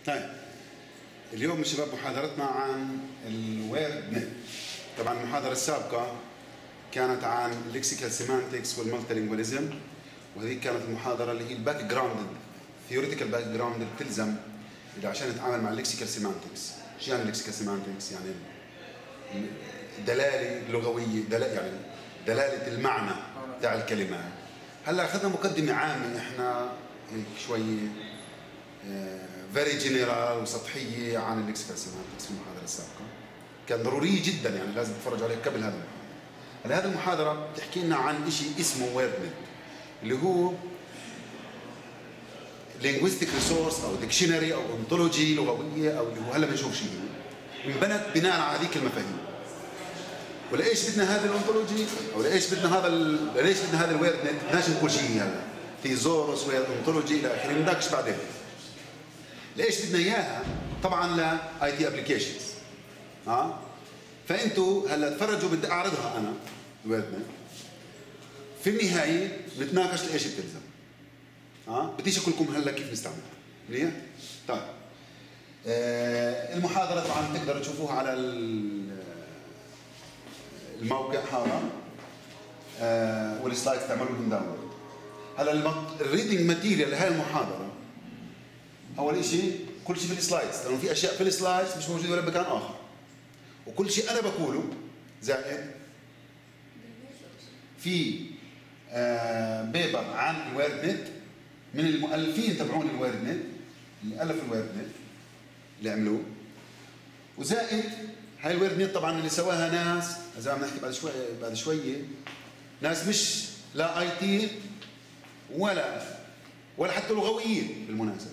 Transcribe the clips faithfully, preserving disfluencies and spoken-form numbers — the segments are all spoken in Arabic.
طيب اليوم شباب محاضرتنا عن الويرد نت. طبعا المحاضرة السابقة كانت عن الليكسيكال سيمانتكس والمالتيلينجواليزم، وهذه كانت المحاضرة اللي هي الباك جراوند، ثيوريتيكال باك جراوند اللي بتلزم اللي عشان نتعامل مع الليكسيكال سيمانتكس. شو يعني الليكسيكال سيمانتكس؟ يعني دلالة لغوية، دلالة يعني دلالة المعنى تاع الكلمات. هلا اخذنا مقدمة عامة احنا هيك شوية فيري جنرال وسطحية عن الليكسيكال سيمانتكس في المحاضرة السابقة. كان ضروري جدا، يعني لازم تتفرج عليه قبل هذا المحاضرة. هلا هذه المحاضرة بتحكي لنا عن شيء اسمه ويرد نت، اللي هو linguistic resource او ديكشنري او انطولوجي لغوية، او اللي هو هلا بنشوف شيء انبنت بناء على هذيك المفاهيم. ولإيش بدنا هذا الانطولوجي او لإيش بدنا هذا ال... ليش بدنا هذا الويرد نت؟ بدناش نقول شيء هلا ثيزورس ويرد انطولوجي الى اخره، بندكش بعدين. ليش بدنا اياها؟ طبعا ل اي تي ابلكيشنز. ها فانتوا هلا تفرجوا، بدي اعرضها انا الويرد نت. في النهايه نتناقش لايش بتلزم. ها بديش اقول لكم هلا كيف نستعملها. منيح؟ طيب آه المحاضره طبعا تقدروا تشوفوها على الموقع هذا، آه والسلايدز تعملوا لهم داونلود. هلا الريدنج ماتيريال لهي المحاضره اول شيء كل شيء في السلايدز، لانه في اشياء في السلايدز مش موجوده ولا بمكان اخر، وكل شيء انا بقوله زائد في آه بيبر عن الويرد نت من المؤلفين تبعون الويرد نت، اللي الف الويرد نت اللي عملوه، وزائد هاي الويرد نت طبعا اللي سواها ناس زي ما بنحكي بعد شوي بعد شويه ناس مش لا اي تي ولا ولا حتى لغويين بالمناسبه.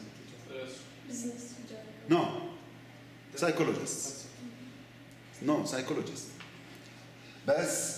نو سايكولوجيست نو سايكولوجيست بس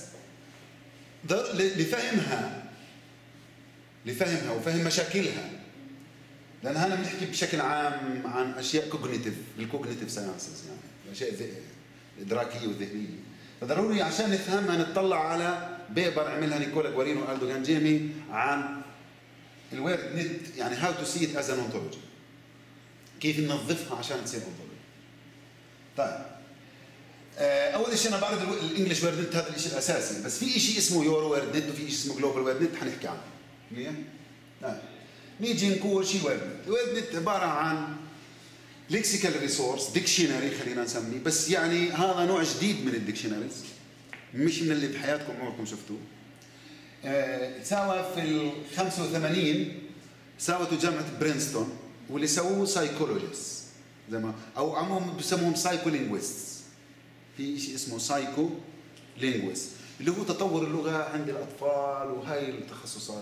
لفهمها لفهمها وفهم مشاكلها، لان هنا بنحكي بشكل عام عن اشياء كوجنيتيف، الكوجنيتيف ساينسز، يعني الاشياء الادراكيه والذهنيه. فضروري عشان نفهمها نطلع على بيبر عملها نيكولا غوارينو والدو جانجيمي عن الويرد نت، يعني هاو تو سي ات از ان اونتولوجي، كيف ننظفها عشان تصير اونتولوجي. طيب اول شيء انا بعرض الانجلش ويرد نت، هذا الشيء الاساسي، بس في شيء اسمه يورو ويرد نت وفي شيء اسمه جلوبال ويرد نت حنحكي عنه. منيح؟ طيب نيجي نقول شيء ويرد نت. الويرد نت عباره عن ليكسيكال ريسورس، ديكشنري خلينا نسميه، بس يعني هذا نوع جديد من الديكشنريز، مش من اللي بحياتكم عمركم شفتوه. آه ساوى في ال خمسة وثمانين ساوته جامعه برينستون، واللي سووه سايكولوجيست زي ما او عموما بسموهم سايكو لينغويست. في شيء اسمه سايكو لينغويست اللي هو تطور اللغه عند الاطفال وهاي التخصصات.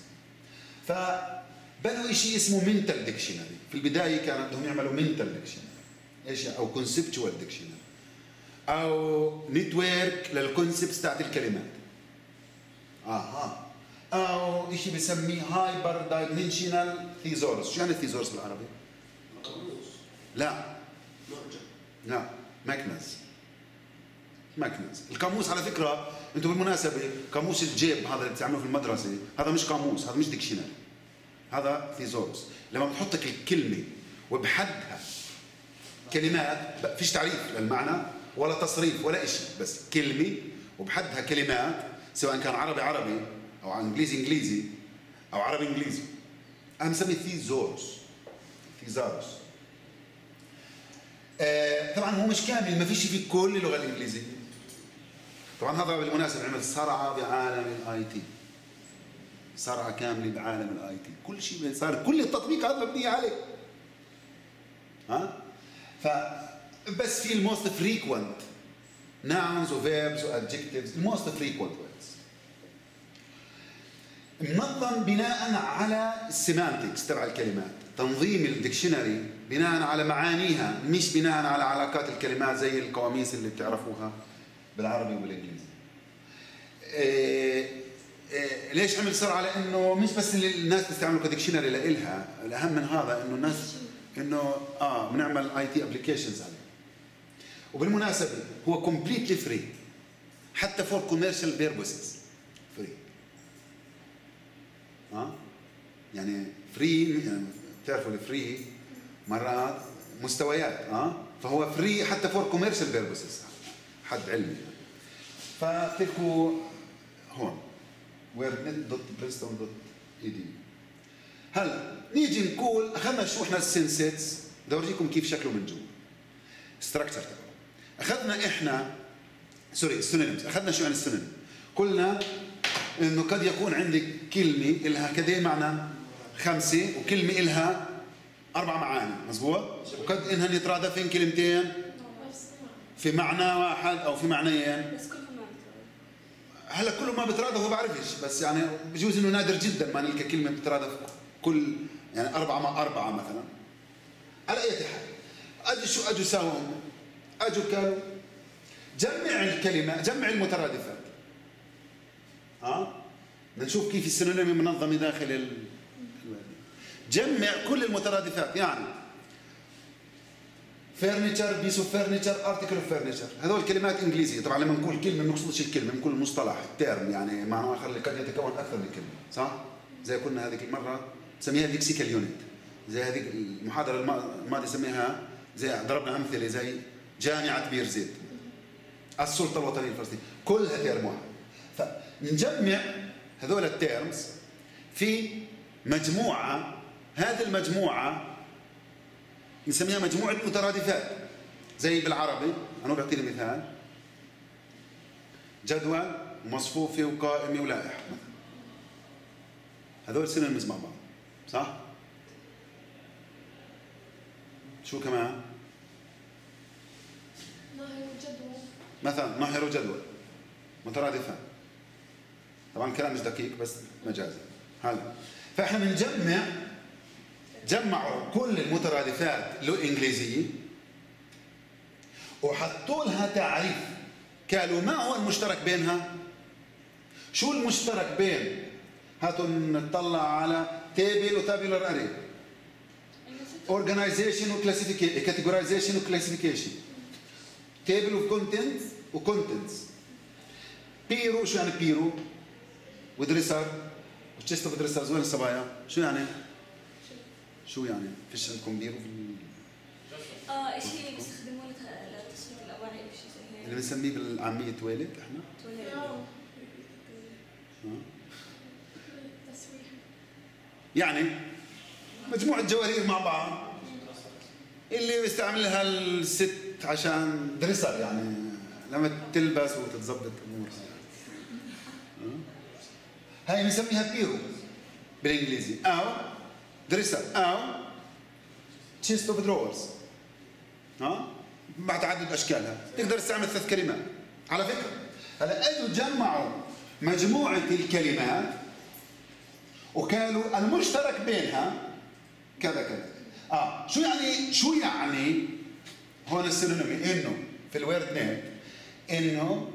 فبنوا شيء اسمه منتال ديكشنري. في البدايه كانوا بدهم يعملوا منتال ديكشنري، ايش او كونسبتشوال ديكشنري او نتورك للكونسبتس تاعت الكلمات. اها او شيء بسميه هايبر دايمنشنال ثيزورس. شو يعني ثيزورس بالعربي؟ لا لا مكنز. مكنز القاموس على فكره، انتم بالمناسبه قاموس الجيب هذا اللي بتستعملوه في المدرسه هذا مش قاموس، هذا مش ديكشنري، هذا ثيزورس. لما بتحط لك الكلمه وبحدها كلمات، فيش تعريف للمعنى ولا تصريف ولا شيء، بس كلمه وبحدها كلمات، سواء كان عربي عربي او انجليزي انجليزي او عربي انجليزي، انا مسميه ثيزورس ثيزارس. آه طبعا هو مش كامل، ما فيش في كل اللغه الانجليزيه. طبعا هذا بالمناسبه عمل صرعه بعالم الاي تي، صرعه كامله بعالم الاي تي، كل شيء صار، كل التطبيق هذا مبني عليه. ها ف بس في الموست فريكوينت nouns وverbs وadjectives، الموست فريكوينت words منظم بناء على السيمانتكس تبع الكلمات، تنظيم الديكشنري بناء على معانيها مش بناء على علاقات الكلمات زي القواميس اللي بتعرفوها بالعربي وبالانجليزي. إيه إيه ليش عمل سرعه؟ لانه مش بس اللي الناس بتستعمله كديكشنري لإلها، الاهم من هذا انه الناس انه اه بنعمل اي تي ابلكيشنز عليه. وبالمناسبه هو كومبليتلي فري حتى فور كوميرشال بيربوسز، فري. اه يعني فري، يعني بتعرفوا الفري مرات مستويات اه فهو فري حتى فور كوميرشال بيربسز حد علمي. فتلكوا هون وير نت دوت برينستون دوت اي دي. هلا نيجي نقول اخذنا شو احنا السنسيتس، بدي اورجيكم كيف شكله من جوا ستراكشر تبعه. اخذنا احنا سوري السينونيمز، اخذنا شو يعني السينونيم؟ قلنا انه قد يكون عندك كلمه لها كذا معنى خمسه وكلمه لها اربع معاني، مزبوط؟ وقد انهن يترادفن كلمتين في معنى واحد او في معنيين. بس كلهم ما بترادف. هلا كله ما بترادف ما بعرفش، بس يعني بجوز انه نادر جدا ما نلقى كلمه بترادف كل يعني اربعه مع اربعه مثلا. على اي حال اجوا شو اجوا ساووا؟ اجوا قالوا جمع الكلمه، جمع المترادفات. ها؟ بنشوف كيف السينونيم منظمه داخل ال جمع كل المترادفات، يعني فيرنيتشر، بيس اوف فيرنيتشر، ارتكل اوف فيرنيتشر، هذول كلمات انجليزيه. طبعا لما نقول كلمه ما بنقصدش الكلمه، بنقول المصطلح التيرم، يعني معنى اخر اللي قد يتكون اكثر من كلمه، صح؟ زي كنا هذيك المره نسميها ليكسيكال يونت، زي هذيك المحاضره الماضيه سميها زي ضربنا امثله زي جامعه بير زيت، السلطه الوطنيه الفلسطينيه، كلها تيرم واحد. فنجمع هذول التيرمز في مجموعه، هذه المجموعه نسميها مجموعه مترادفات. زي بالعربي انا بعطيني مثال جدول ومصفوفه وقائمه ولائحه، هذول سينونيمز مع بعض، صح؟ شو كمان؟ ناهر وجدول مثلا ناهر وجدول مترادفان. طبعا الكلام مش دقيق بس مجازي. هلا فاحنا بنجمع جمعوا كل المترادفات الانجليزيه وحطوا لها تعريف، قالوا ما هو المشترك بينها؟ شو المشترك بين؟ هاتوا نطلع على تيبل وتابيلر اري، اورجنايزيشن وكلاسيفيكيشن، كاتيجورايزيشن وكلاسيفيكيشن، تيبل اوف كونتنتس وكونتنتس، بيرو. شو يعني بيرو؟ ودريسر وتشيست اوف دريسرز. وين الصبايا؟ شو يعني؟ شو يعني؟ فيش عندكم بيرو في ال... اه شيء بيستخدموه لتصفيه الاوعيه او شيء زي هيك، اللي بنسميه بالعاميه تواليت احنا؟ تواليت. يعني مجموعة جوارير مع بعض اللي بيستعملها الست عشان دريسر، يعني لما تلبس وتتظبط الامور. هاي بنسميها بيرو بالانجليزي، او دريسر، او تشيست اوف دروورز. ها؟ مع تعدد اشكالها تقدر تستعمل ثلاث كلمات. على فكره هلا اجوا جمعوا مجموعه الكلمات وقالوا المشترك بينها كذا كذا. اه شو يعني شو يعني هون السينونيم؟ انه في الوورد نت انه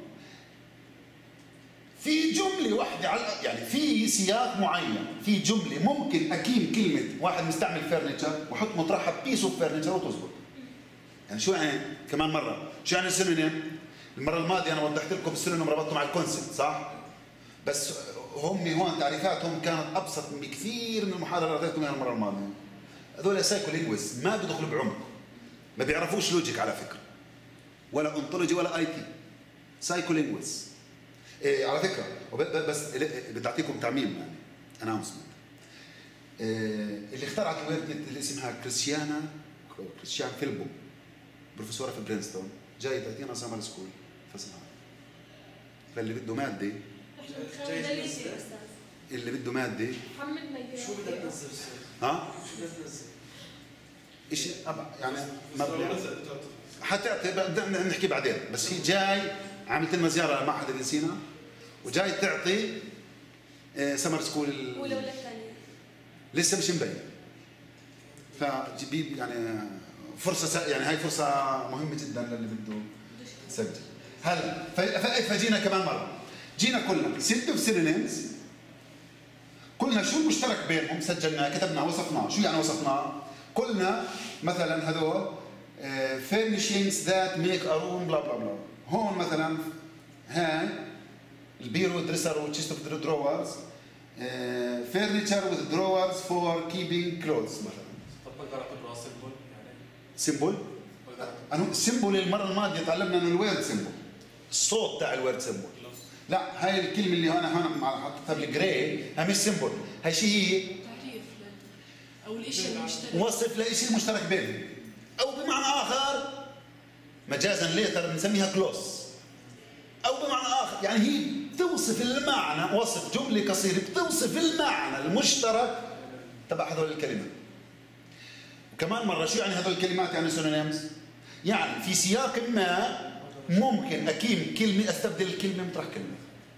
في جمله واحده على يعني في سياق معين، في جمله ممكن اكيد كلمه واحد مستعمل فرنتشر وحط مطرحها بيس اوف فرنتشر وتزبط. يعني شو يعني كمان مره شو يعني السينونيم؟ المره الماضيه انا وضحت لكم السينونيم ربطته مع الكونسبت، صح؟ بس هم هون تعريفاتهم كانت ابسط بكثير من المحاضره اللي اعطيتكم اياها المره الماضيه. هذول سايكو لينجويست ما بيدخلوا بعمق، ما بيعرفوش لوجيك على فكره، ولا انطولوجي ولا اي تي. سايكو لينجويست. إيه على فكره بس بدي اعطيكم تعميم يعني اناونسمنت. إيه اللي اخترعت الويب اللي اسمها كريستيانا كريستيان فيلبو، بروفيسوره في برينستون، جاي تعطينا سمر سكول فصلها. فاللي بده ماده اللي بده ماده شو بدك تنزل؟ ها؟ شو بدك تنزل؟ شيء يعني مبني حتى بدنا نحكي بعدين، بس هي جاي عملت لنا زياره لمعهد ابن سينا وجاي تعطي سمر سكول الاولى ولا الثانيه؟ لسه مش مبين. فجيبي يعني فرصه يعني هاي فرصه مهمه جدا للي بده يسجل. هلا فجينا كمان مره جينا كلنا ست اوف سينونيمز، قلنا شو المشترك بينهم، سجلناه كتبناه وصفناه. شو يعني وصفناه؟ قلنا مثلا هذول furnishings that make a room بلا بلا بلا. هون مثلا هاي البيرو دريسر وتشيست اوف دروورز، furniture with drawers for keeping clothes مثلا. طب بقدر اعتبره سيمبل يعني؟ سيمبل. أنا السيمبل المرة الماضية تعلمنا إنه الويرد سيمبل، الصوت تاع الويرد سيمبل. لا هاي الكلمة اللي أنا هنا حطيتها بالجراي هاي مش سيمبل، هاي شيء هي تعريف أو الشيء المشترك، وصف لشيء مشترك بينهم، أو بمعنى آخر مجازا ليتر بنسميها كلوس، أو بمعنى آخر يعني هي بتوصف المعنى، وصف جملة قصيرة بتوصف المعنى المشترك تبع هذول الكلمات. وكمان مرة شو يعني هذول الكلمات؟ يعني سينونيمز، يعني في سياق ما ممكن أكيم كلمة أستبدل الكلمة مطرح كلمة.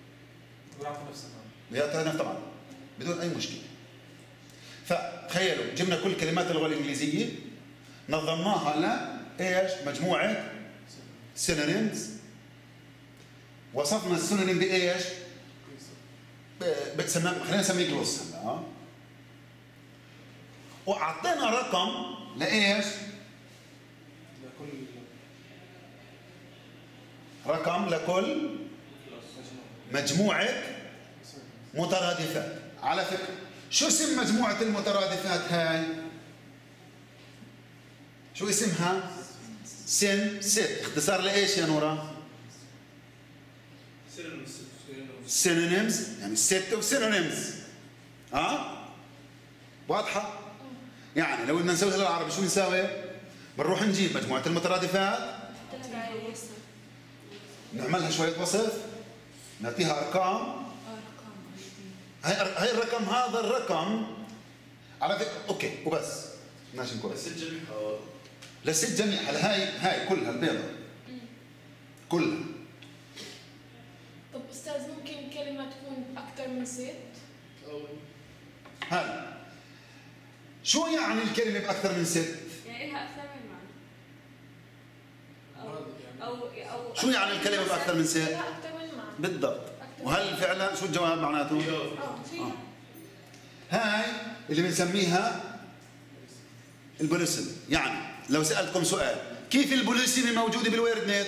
ويعطي نفس طبعا بدون أي مشكلة. فتخيلوا جبنا كل كلمات اللغة الإنجليزية نظمناها ل إيش؟ مجموعة سينونيمز. وصفنا السينونيم بإيش؟ بتسمى خلينا نسميه جلوس هلا. وأعطينا رقم لإيش؟ رقم لكل مجموعة مترادفات. على فكرة شو اسم مجموعة المترادفات هاي؟ شو اسمها؟ سن ست. اختصار لإيش يا نورا؟ سينونيمز، يعني set of synonyms. ها؟ واضحة؟ يعني لو بدنا نسويها للعربي شو نساوي؟ بنروح نجيب مجموعة المترادفات نعملها شوية وصف، نعطيها أرقام. هاي هاي الرقم، هذا الرقم على فكرة أوكي وبس ماشي كويس. لست جميعها لست جميعها هاي هاي كلها البيضة كلها. طب أستاذ ممكن كلمة تكون أكثر من ست؟ هلا شو يعني الكلمة بأكثر من ست؟ يعني لها أكثر من معنى. أو أو أو شو يعني الكلمة بأكثر من ست؟ لها أكثر من معنى بالضبط. وهل فعلا شو الجواب معناته؟ اه فيها. هاي اللي بنسميها البوليسمي. يعني لو سألتكم سؤال كيف البوليسمي موجودة بالويرد نت؟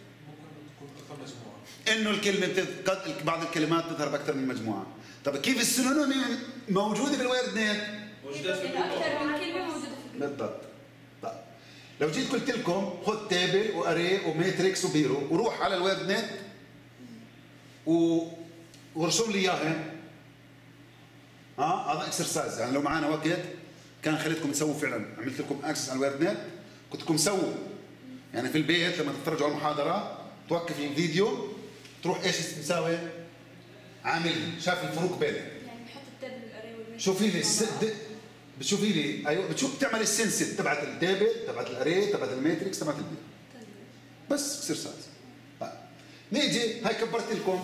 انه الكلمة بتذ... بعض الكلمات تظهر بأكثر من مجموعة. طب كيف السينونيم موجودة بالويرد نت؟ موجودة في أكثر من كلمة موجودة في بالضبط. طيب لو جيت قلت لكم خذ تابل واري وماتريكس وبيرو وروح على الويرد نت و... ورسم لي اياها. ها آه هذا اكسرسايز، يعني لو معنا وقت كان خليتكم تسووا فعلا، عملت لكم اكسس على الويرد نت كنت لكم سووا يعني في البيت لما تتفرجوا على المحاضره توقف الفيديو تروح ايش مساوي عامل شاف الفروق بينهم. يعني بحط التابل الأري والماتريكس. شوفي لي السد بتشوفي لي ايوه بتشوف بتعمل السنسيت تبعت التابل تبعت الاري تبعت الماتريكس تبعت البيت. بس اكسرسايز. طيب نيجي هاي كبرت لكم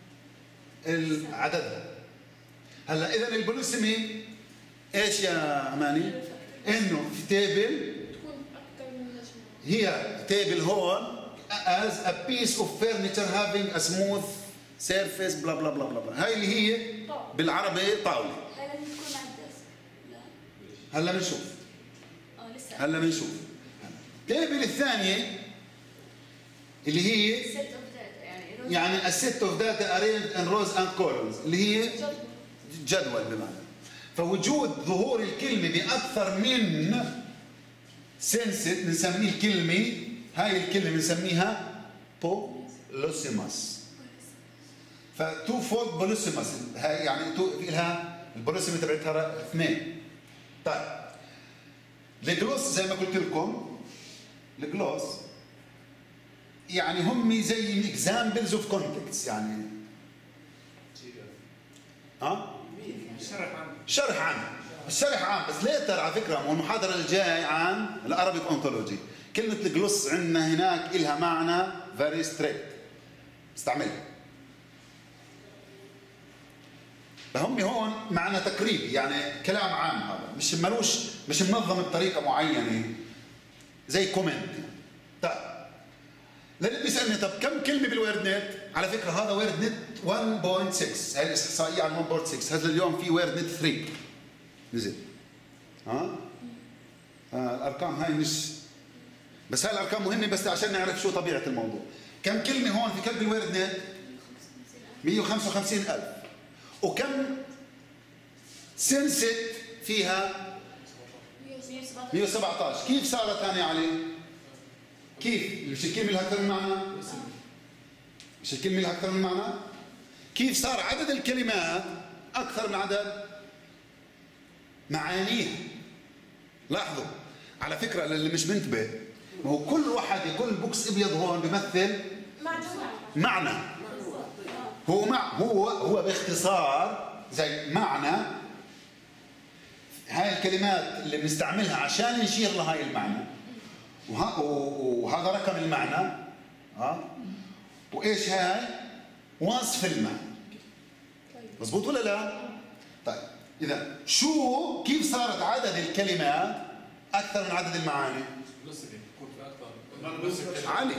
العدد. هلا اذا البوليسمي ايش يا اماني؟ انه في تيبل تكون أكثر من مجموعة. هي تيبل هون as a piece of furniture having a smooth surface بلا بلا بلا بلا بلا. هاي اللي هي بالعربي طاوله. هاي لازم تكون عدة. لا. هلا بنشوف. اه لسه. هلا بنشوف. التيبل الثانيه اللي هي set of data يعني يعني a set of data arranged in rows and columns اللي هي جدول بمعنى. فوجود ظهور الكلمة بأكثر من سنسيت بنسميه الكلمة هاي الكلمة بنسميها بوليسيماس. فتو فولد بوليسيماس هاي يعني تو في لها البوليسيمي تبعتها اثنين. طيب الجلوس زي ما قلت لكم الجلوس يعني هم زي examples of context يعني ها شرح عنه شرح عنه الشرح عام بس ليتر على فكره مو المحاضره الجاي عن الارابيك اونتولوجي. كلمه الجلوس عندنا هناك لها معنى فيري ستريت استعملها. فهم هون معنى تقريبي يعني كلام عام هذا مش ملوش مش منظم بطريقه معينه زي كومنت. طيب لأنه بيسألني طب كم كلمة بالويرد نت؟ على فكرة هذا ويرد نت واحد فاصلة ستة هاي الإحصائية عن واحد فاصلة ستة. هذا اليوم في ويرد نت ثلاثة نزل. ها؟ آه الأرقام هاي مش بس هاي الأرقام مهمة بس عشان نعرف شو طبيعة الموضوع. كم كلمة هون في كلب الويرد نت؟ مئة وخمسة وخمسين ألف. وكم سنسيت فيها؟ مية وسبعطعش. كيف صارت هاني علي؟ كيف؟ مش الكلمة لها أكثر من معنى؟ مش الكلمة لها أكثر من معنى؟ كيف صار عدد الكلمات أكثر من عدد معانيها؟ لاحظوا على فكرة اللي مش منتبه، ما هو كل واحد كل بوكس ابيض هون بيمثل معنى. هو مع هو هو باختصار زي معنى هاي الكلمات اللي بنستعملها عشان نشير لهاي المعنى، وهذا رقم المعنى ها، وايش هاي؟ وصف المعنى. مزبوط ولا لا؟ طيب اذا شو كيف صارت عدد الكلمات اكثر من عدد المعاني؟ علي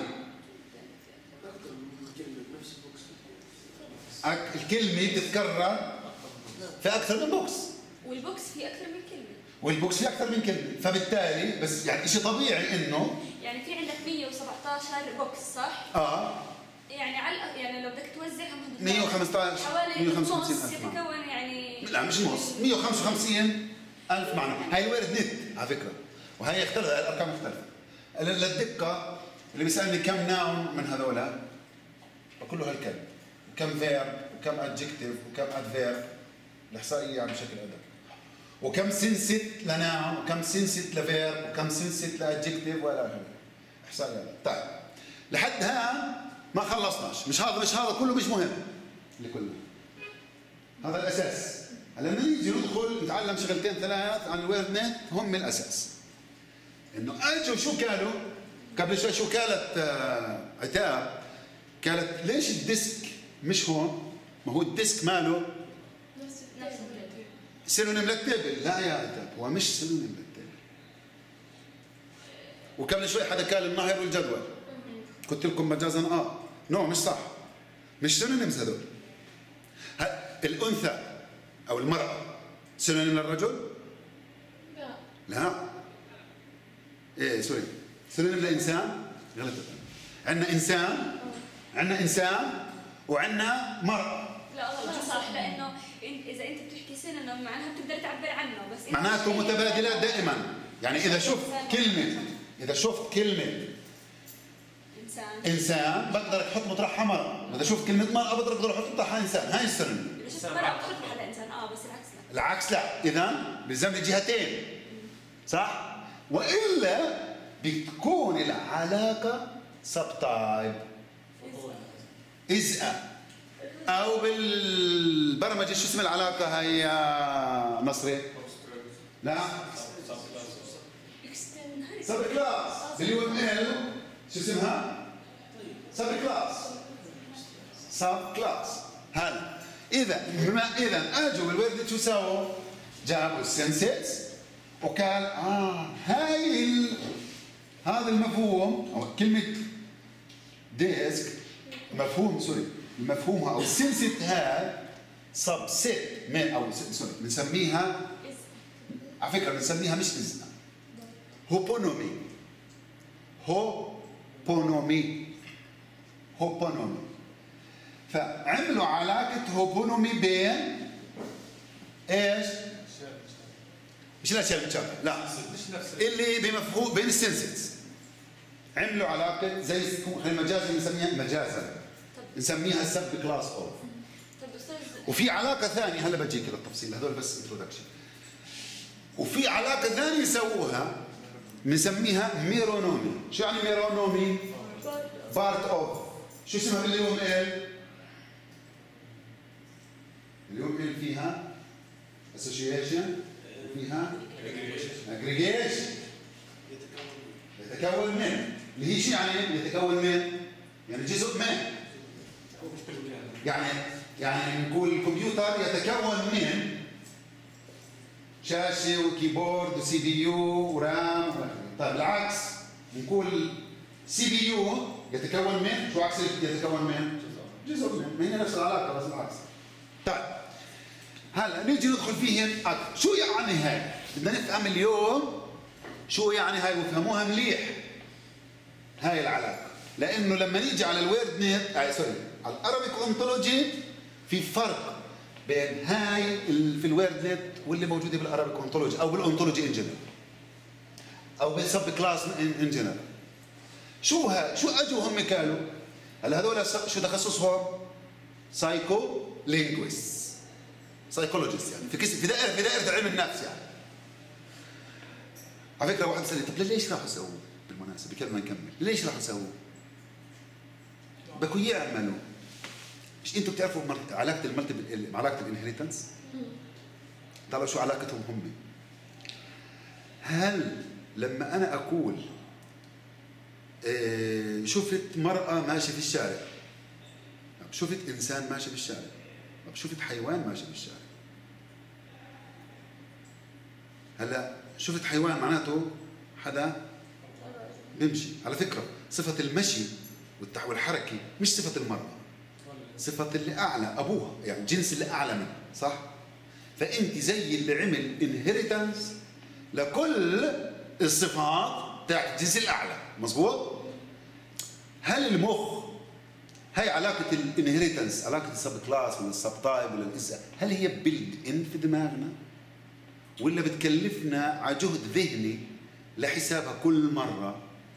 الكلمة بتتكرر في أكثر من بوكس، والبوكس فيه أكثر من كلمة، والبوكس فيه أكثر من كلمة، فبالتالي بس يعني شيء طبيعي إنه يعني في عندك مية وسبعطعش بوكس صح؟ آه يعني على يعني لو بدك توزعهم مية وخمسطعش حوالي مية وخمسة وخمسين نص ألف يتكون يعني لا مش نص، مية وخمسة وخمسين ألف معنى. هاي الويرد نت على فكرة، وهي اختلفت الأرقام مختلفة. للدقة اللي بيسألني كم ناون من هذولا بقول له هالكلمة، وكم فيرب وكم ادجكتيف وكم ادفيرب، الاحصائيه يعني بشكل ادق، وكم سنست لناون وكم سنست لفيرب وكم سنست لادجكتيف والى اخره، احصائيه. طيب لحد ها ما خلصناش، مش هذا مش هذا كله مش مهم اللي كله هذا الاساس. هلا لما نيجي ندخل نتعلم شغلتين ثلاث عن الويرد نت هم الاساس. انه اجوا شو قالوا قبل شوي، شو قالت آه عتاب؟ قالت ليش الديسك مش هون؟ ما هو الديسك ماله سينونيم للتيبل. لا يا عتاب هو مش سينونيم للتيبل. وقبل شوي حدا قال النهر والجدول، قلت لكم مجازا اه نو مش صح، مش سينونيمز هذول. الانثى او المراه سينونيم للرجل؟ لا لا ايه سوري سينونيم للانسان؟ غلط. عندنا انسان عندنا انسان وعندنا مرأة. لا والله صح، لانه اذا انت بتحكي سينونيم معناها بتقدر تعبر عنه، بس معناته متبادلات دائما. يعني اذا شفت كلمه اذا شفت كلمه انسان انسان بقدر احط مطرحها مرأة، اذا شفت كلمه مرأة بقدر اقدر احط مطرحها انسان. هاي السينونيم. اذا شفت مرأة بتحط حدا انسان اه، بس العكس لا. العكس لا. اذا بيلزم لي جهتين صح؟ والا بتكون العلاقه سب تايب إذا أو بالبرمجة شو اسم العلاقة هي يا نصري؟ لا سب كلاس باليو ام ال شو اسمها؟ سب كلاس سب كلاس. هلا إذا بما إذا أجوا بالورد شو سووا؟ جابوا السنسيتس وقال آه هاي ال... هذا المفهوم أو كلمة ديسك مفهوم سوري مفهومها او سنسيت هاي سب سيت من او سوري بنسميها على فكره بنسميها مش إذن هوبونومي هوبونومي هوبونومي. فعملوا علاقه هوبونومي بين ايش؟ مش الاشياء المتشابهه لا اللي بمفهوم بين السنسيتس. عملوا علاقه زي المجازا بنسميها مجازا نسميها سب كلاس اوف. وفي علاقه ثانيه هلا بجيك للتفصيل، هذول بس انتروداكشن. وفي علاقه ثانيه يسووها بنسميها ميرونومي. شو يعني ميرونومي؟ بارت اوف. شو اسمها باليوم ال؟ اليوم ال فيها اسوشيشن وفيها اجريجيشن يتكون من، اللي هي شيء يعني يتكون من يعني جزء من، يعني يعني نقول الكمبيوتر يتكون من شاشه وكيبورد وسي بي يو ورام. طيب العكس نقول سي بي يو يتكون من شو عكس يتكون من؟ جزء من. ما هي نفس العلاقه بس العكس. طيب هلا نيجي ندخل فيهن اكثر. شو يعني هاي؟ بدنا نفهم اليوم شو يعني هاي وفهموها مليح هاي العلاقه، لانه لما نيجي على الويرد نت آه سوري على الارابيك اونتولوجي في فرق بين هاي في الويرد نت واللي موجوده بالارابيك اونتولوجي او بالاونتولوجي ان جنرال. او بالسب كلاس ان جنرال. شو ها شو اجوا هم قالوا؟ هلا هذول شو تخصصهم؟ سايكو لينغويست، سايكولوجيست يعني في في دائره في دائره علم النفس يعني. على فكره واحد سألني طب ليش راحوا يسووه؟ بالمناسبه قبل ما نكمل، ليش راحوا يسووه؟ بدكم يعملوا، مش انتم بتعرفوا علاقه المالتيبل علاقه الانهيرتنس؟ طلعوا شو علاقتهم هم. هل لما انا اقول إيه شفت مرأة ماشية في الشارع، شفت انسان ماشي في الشارع، شفت حيوان ماشي في الشارع، هلا شفت حيوان معناته حدا بيمشي. على فكرة صفة المشي والحركة مش صفة المرأة، صفة اللي أعلى أبوها، يعني الجنس اللي أعلى منه، صح؟ فأنت زي اللي عمل انهيرتنس لكل الصفات تاعت الجنس الأعلى، مظبوط؟ هل المخ هاي علاقة الانهيرتنس، علاقة السب كلاس ولا السب تايب ولا الإزا، هل هي بيلد إن في دماغنا؟ ولا بتكلفنا على جهد ذهني لحسابها كل مرة؟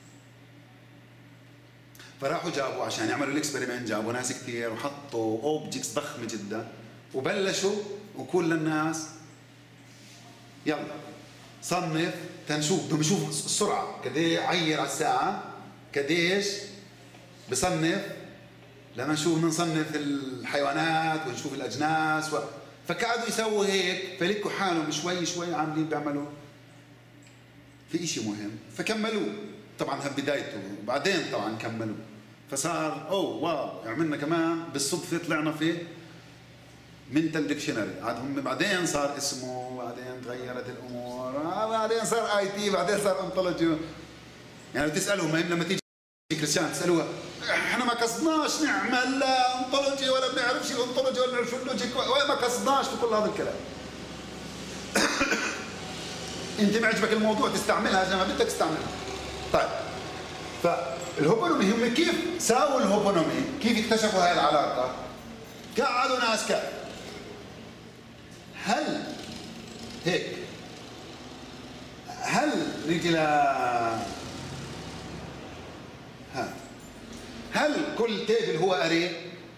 فراحوا جابوا عشان يعملوا الاكسبيرمنت، جابوا ناس كثير وحطوا اوبجكتس ضخمه جدا وبلشوا وكل الناس يلا صنف تنشوف، بدهم يشوفوا السرعه قديش عير على الساعه، قديش بصنف لما نشوف نصنف الحيوانات ونشوف الاجناس و... فقعدوا يسووا هيك، فلكوا حالهم شوي شوي عاملين بيعملوا في شيء مهم، فكملوه. طبعا بدايته وبعدين طبعا كملوا، فصار اوه واو عملنا كمان بالصدفه طلعنا في منتال ديكشنري، عاد هم بعدين صار اسمه، بعدين تغيرت الامور، بعدين صار اي تي، بعدين صار انطولوجي. يعني بتسالهم لما تيجي كريستيان تسالوها احنا ما قصدناش نعمل انطولوجي ولا بنعرف شيء انطولوجي ولا بنعرف اللوجيك، ولا ما قصدناش في كل هذا الكلام. انت معجبك الموضوع تستعملها زي ما بدك تستعملها. طيب فالهوبونومي هم كيف ساووا الهوبونومي؟ كيف اكتشفوا هاي العلاقه؟ قعدوا ناس كذا، هل هيك هل نيجي ل ها هل كل تيبل هو اري؟ اه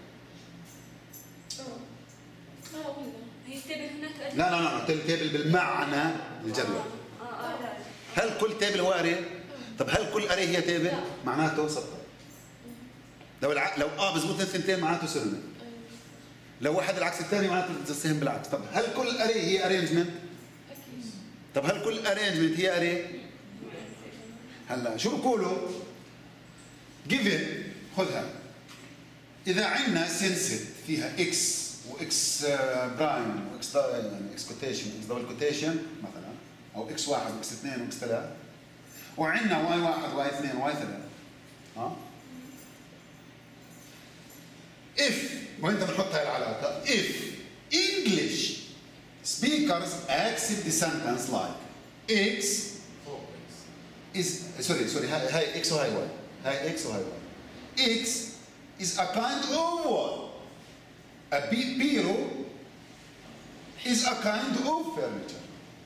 اه ولا هي تيبل هناك لا لا لا تيبل بالمعنى الجدول. اه اه هل كل تيبل هو اري؟ طب هل كل اري هي تيبل؟ معناته سطر. لو الع... لو اه بزبط الثنتين معناته سلمه. لو واحد العكس الثاني معناته بتسهم بالعكس. طب هل كل اري هي ارينجمنت؟ اكيد. طب هل كل ارينجمنت هي اري؟ هلا شو بقولوا؟ جيفن خذها. اذا عندنا سنسيت فيها اكس واكس برايم واكس يعني اكس كوتيشن واكس دبل كوتيشن مثلا، او اكس واحد واكس اثنين واكس ثلاث، وعندنا واي واحد واي اثنين واي ثلاث، ها؟ if وانت بنحط هاي العلاقه if English speakers accept the sentence like x is sorry sorry هاي هاي x وهاي y هاي x وهاي y x is a kind of what a bureau is a kind of furniture,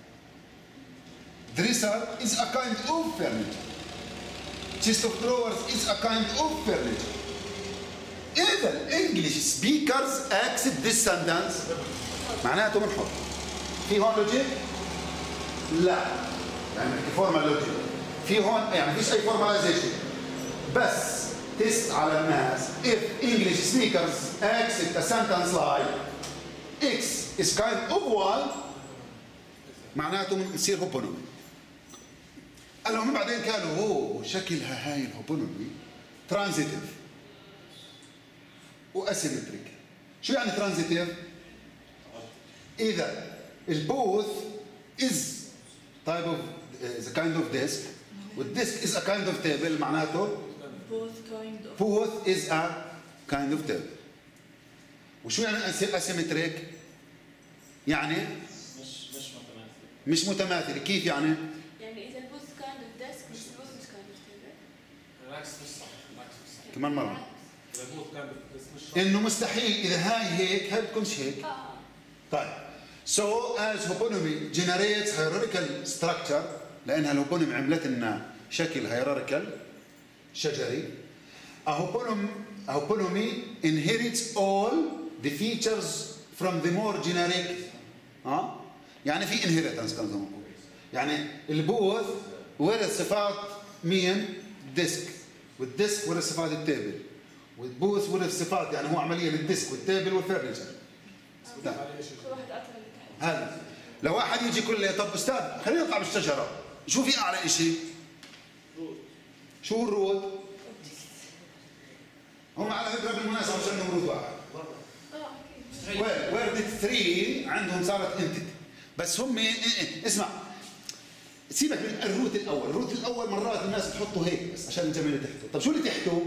dresser is a kind of furniture, chest of drawers is a kind of furniture. إذا English speakers accept this sentence معناته بنحط في هون لوجيك؟ لا يعني فورمال لوجيك في هون يعني فيش أي فورماليزيشن، بس تست على الناس if English speakers accept a sentence like X is kind of Y معناته بنصير هوبونومي. المهم بعدين قالوا هو شكلها هاي الهوبونومي ترانزيتيف واسيمتريك. شو يعني ترانزيتيف؟ اذا البوث از تايب اوف ذا كايند اوف ديسك والديسك از ا كايند اوف تيبل معناته both kind of بوث از ا كايند اوف تيبل. وشو يعني اسيمتريك؟ يعني مش مش متماثل. مش متماثل. كيف يعني؟ يعني اذا البوث كايند اوف ديسك مش البوث مش كايند اوف تيبل. العكس مش صح، العكس مش صح. كمان مره إذا البوث كان بس مش صح. انه مستحيل اذا هاي هيك هاي بتكونش هيك. اه طيب so as homonomy generates hierarchical structure لانها الهوبونيم عملت لنا شكل هيراركال شجري. A hoponym, a hoponymy inherits all the features from the more generic. ها يعني في inheritance كان زي ما بقول. يعني البوث ورث صفات مين؟ ديسك، والديسك ورث صفات التيبل، والبوث ورث صفات، يعني هو عمليه للديسك والتيبل والفرنشر. كل واحد اثر اللي تحت. هذا لو واحد يجي يقول لي طب استاذ خلينا نطلع بالشجره، شو في اعلى شيء؟ شو الرود؟ هم على فكره بالمناسبه مش عندهم رود واحد. وردة ثلاثة عندهم صارت انتيتي، بس هم اسمع سيبك من الروت الاول، الروت الاول مرات الناس بتحطه هيك بس عشان الجمله اللي تحته، طب شو اللي تحته؟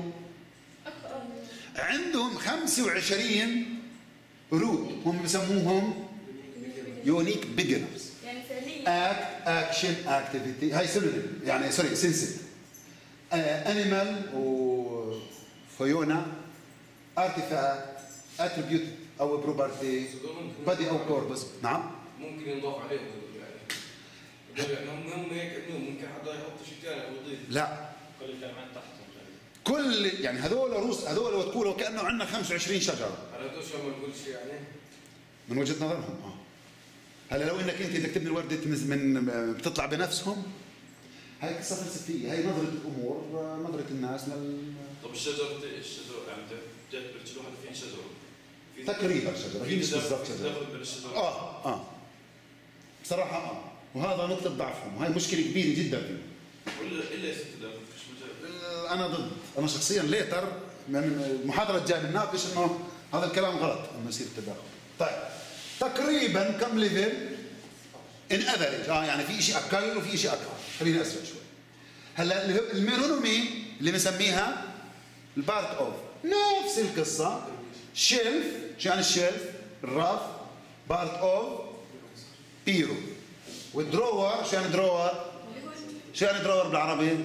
عندهم خمسة وعشرين روت هم بسموهم يونيك بيجنرز. يعني فعليا اكت اكشن اكتيفيتي، هاي سينونيم يعني سوري سنسيت انيمال وفيونا ارتيفاكت اتريبيوت او بروبرتي بادي او كوربس. نعم ممكن ينضاف عليهم يعني يعني هم هم هيك انه ممكن حدا يحط شيء ثاني او يضيف. لا كل الكلمات تحتهم. كل يعني هذول روس هذول لو تقولوا كانه عندنا خمسة وعشرين شجره على هدول شو ما نقول شيء يعني من وجهه نظرهم. اه هلا لو انك انت بدك تبني الورده من بتطلع بنفسهم، هاي قصه فلسفيه، هاي نظره الامور نظره الناس لل طب الشجر الشجر يعني بتعتبر كل واحد فيه شجره في تقريبا شجره، هي مش بالضبط شجره. تاخذ بين الشجره اه اه بصراحه اه وهذا نقطه ضعفهم، وهي مشكله كبيره جدا فيهم. ولا الا يا ستي فيش مجال. انا ضد، انا شخصيا ليتر من المحاضره الجايه بنناقش انه هذا الكلام غلط انه يصير التداخل. طيب تقريبا كم ليفل؟ ان افريج اه يعني في شيء اقل وفي شيء اكثر، خليني اسرع شوي. هلا الميرونومي اللي بنسميها البارت اوف نفس القصه، شيلف شو يعني الشيلف؟ الرف، بارت اوف بيرو، والدرور شو يعني درور؟ شو يعني درور بالعربي؟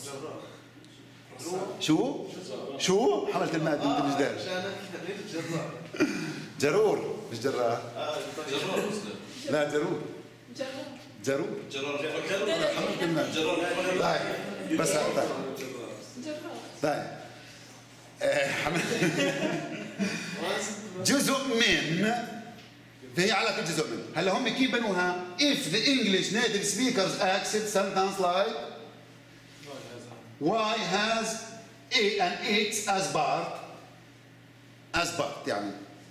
شو؟ شو؟ حملت المادة انت مش داري. جرور مش جرار. جرار لا جرور. جرور. جرار حملت المادة. طيب بس طيب. طيب جزء من فهي علاقة جزء من. هلا هم كيف بنوها؟ if the English native speakers accept sentence like Y has A and X as part as part يعني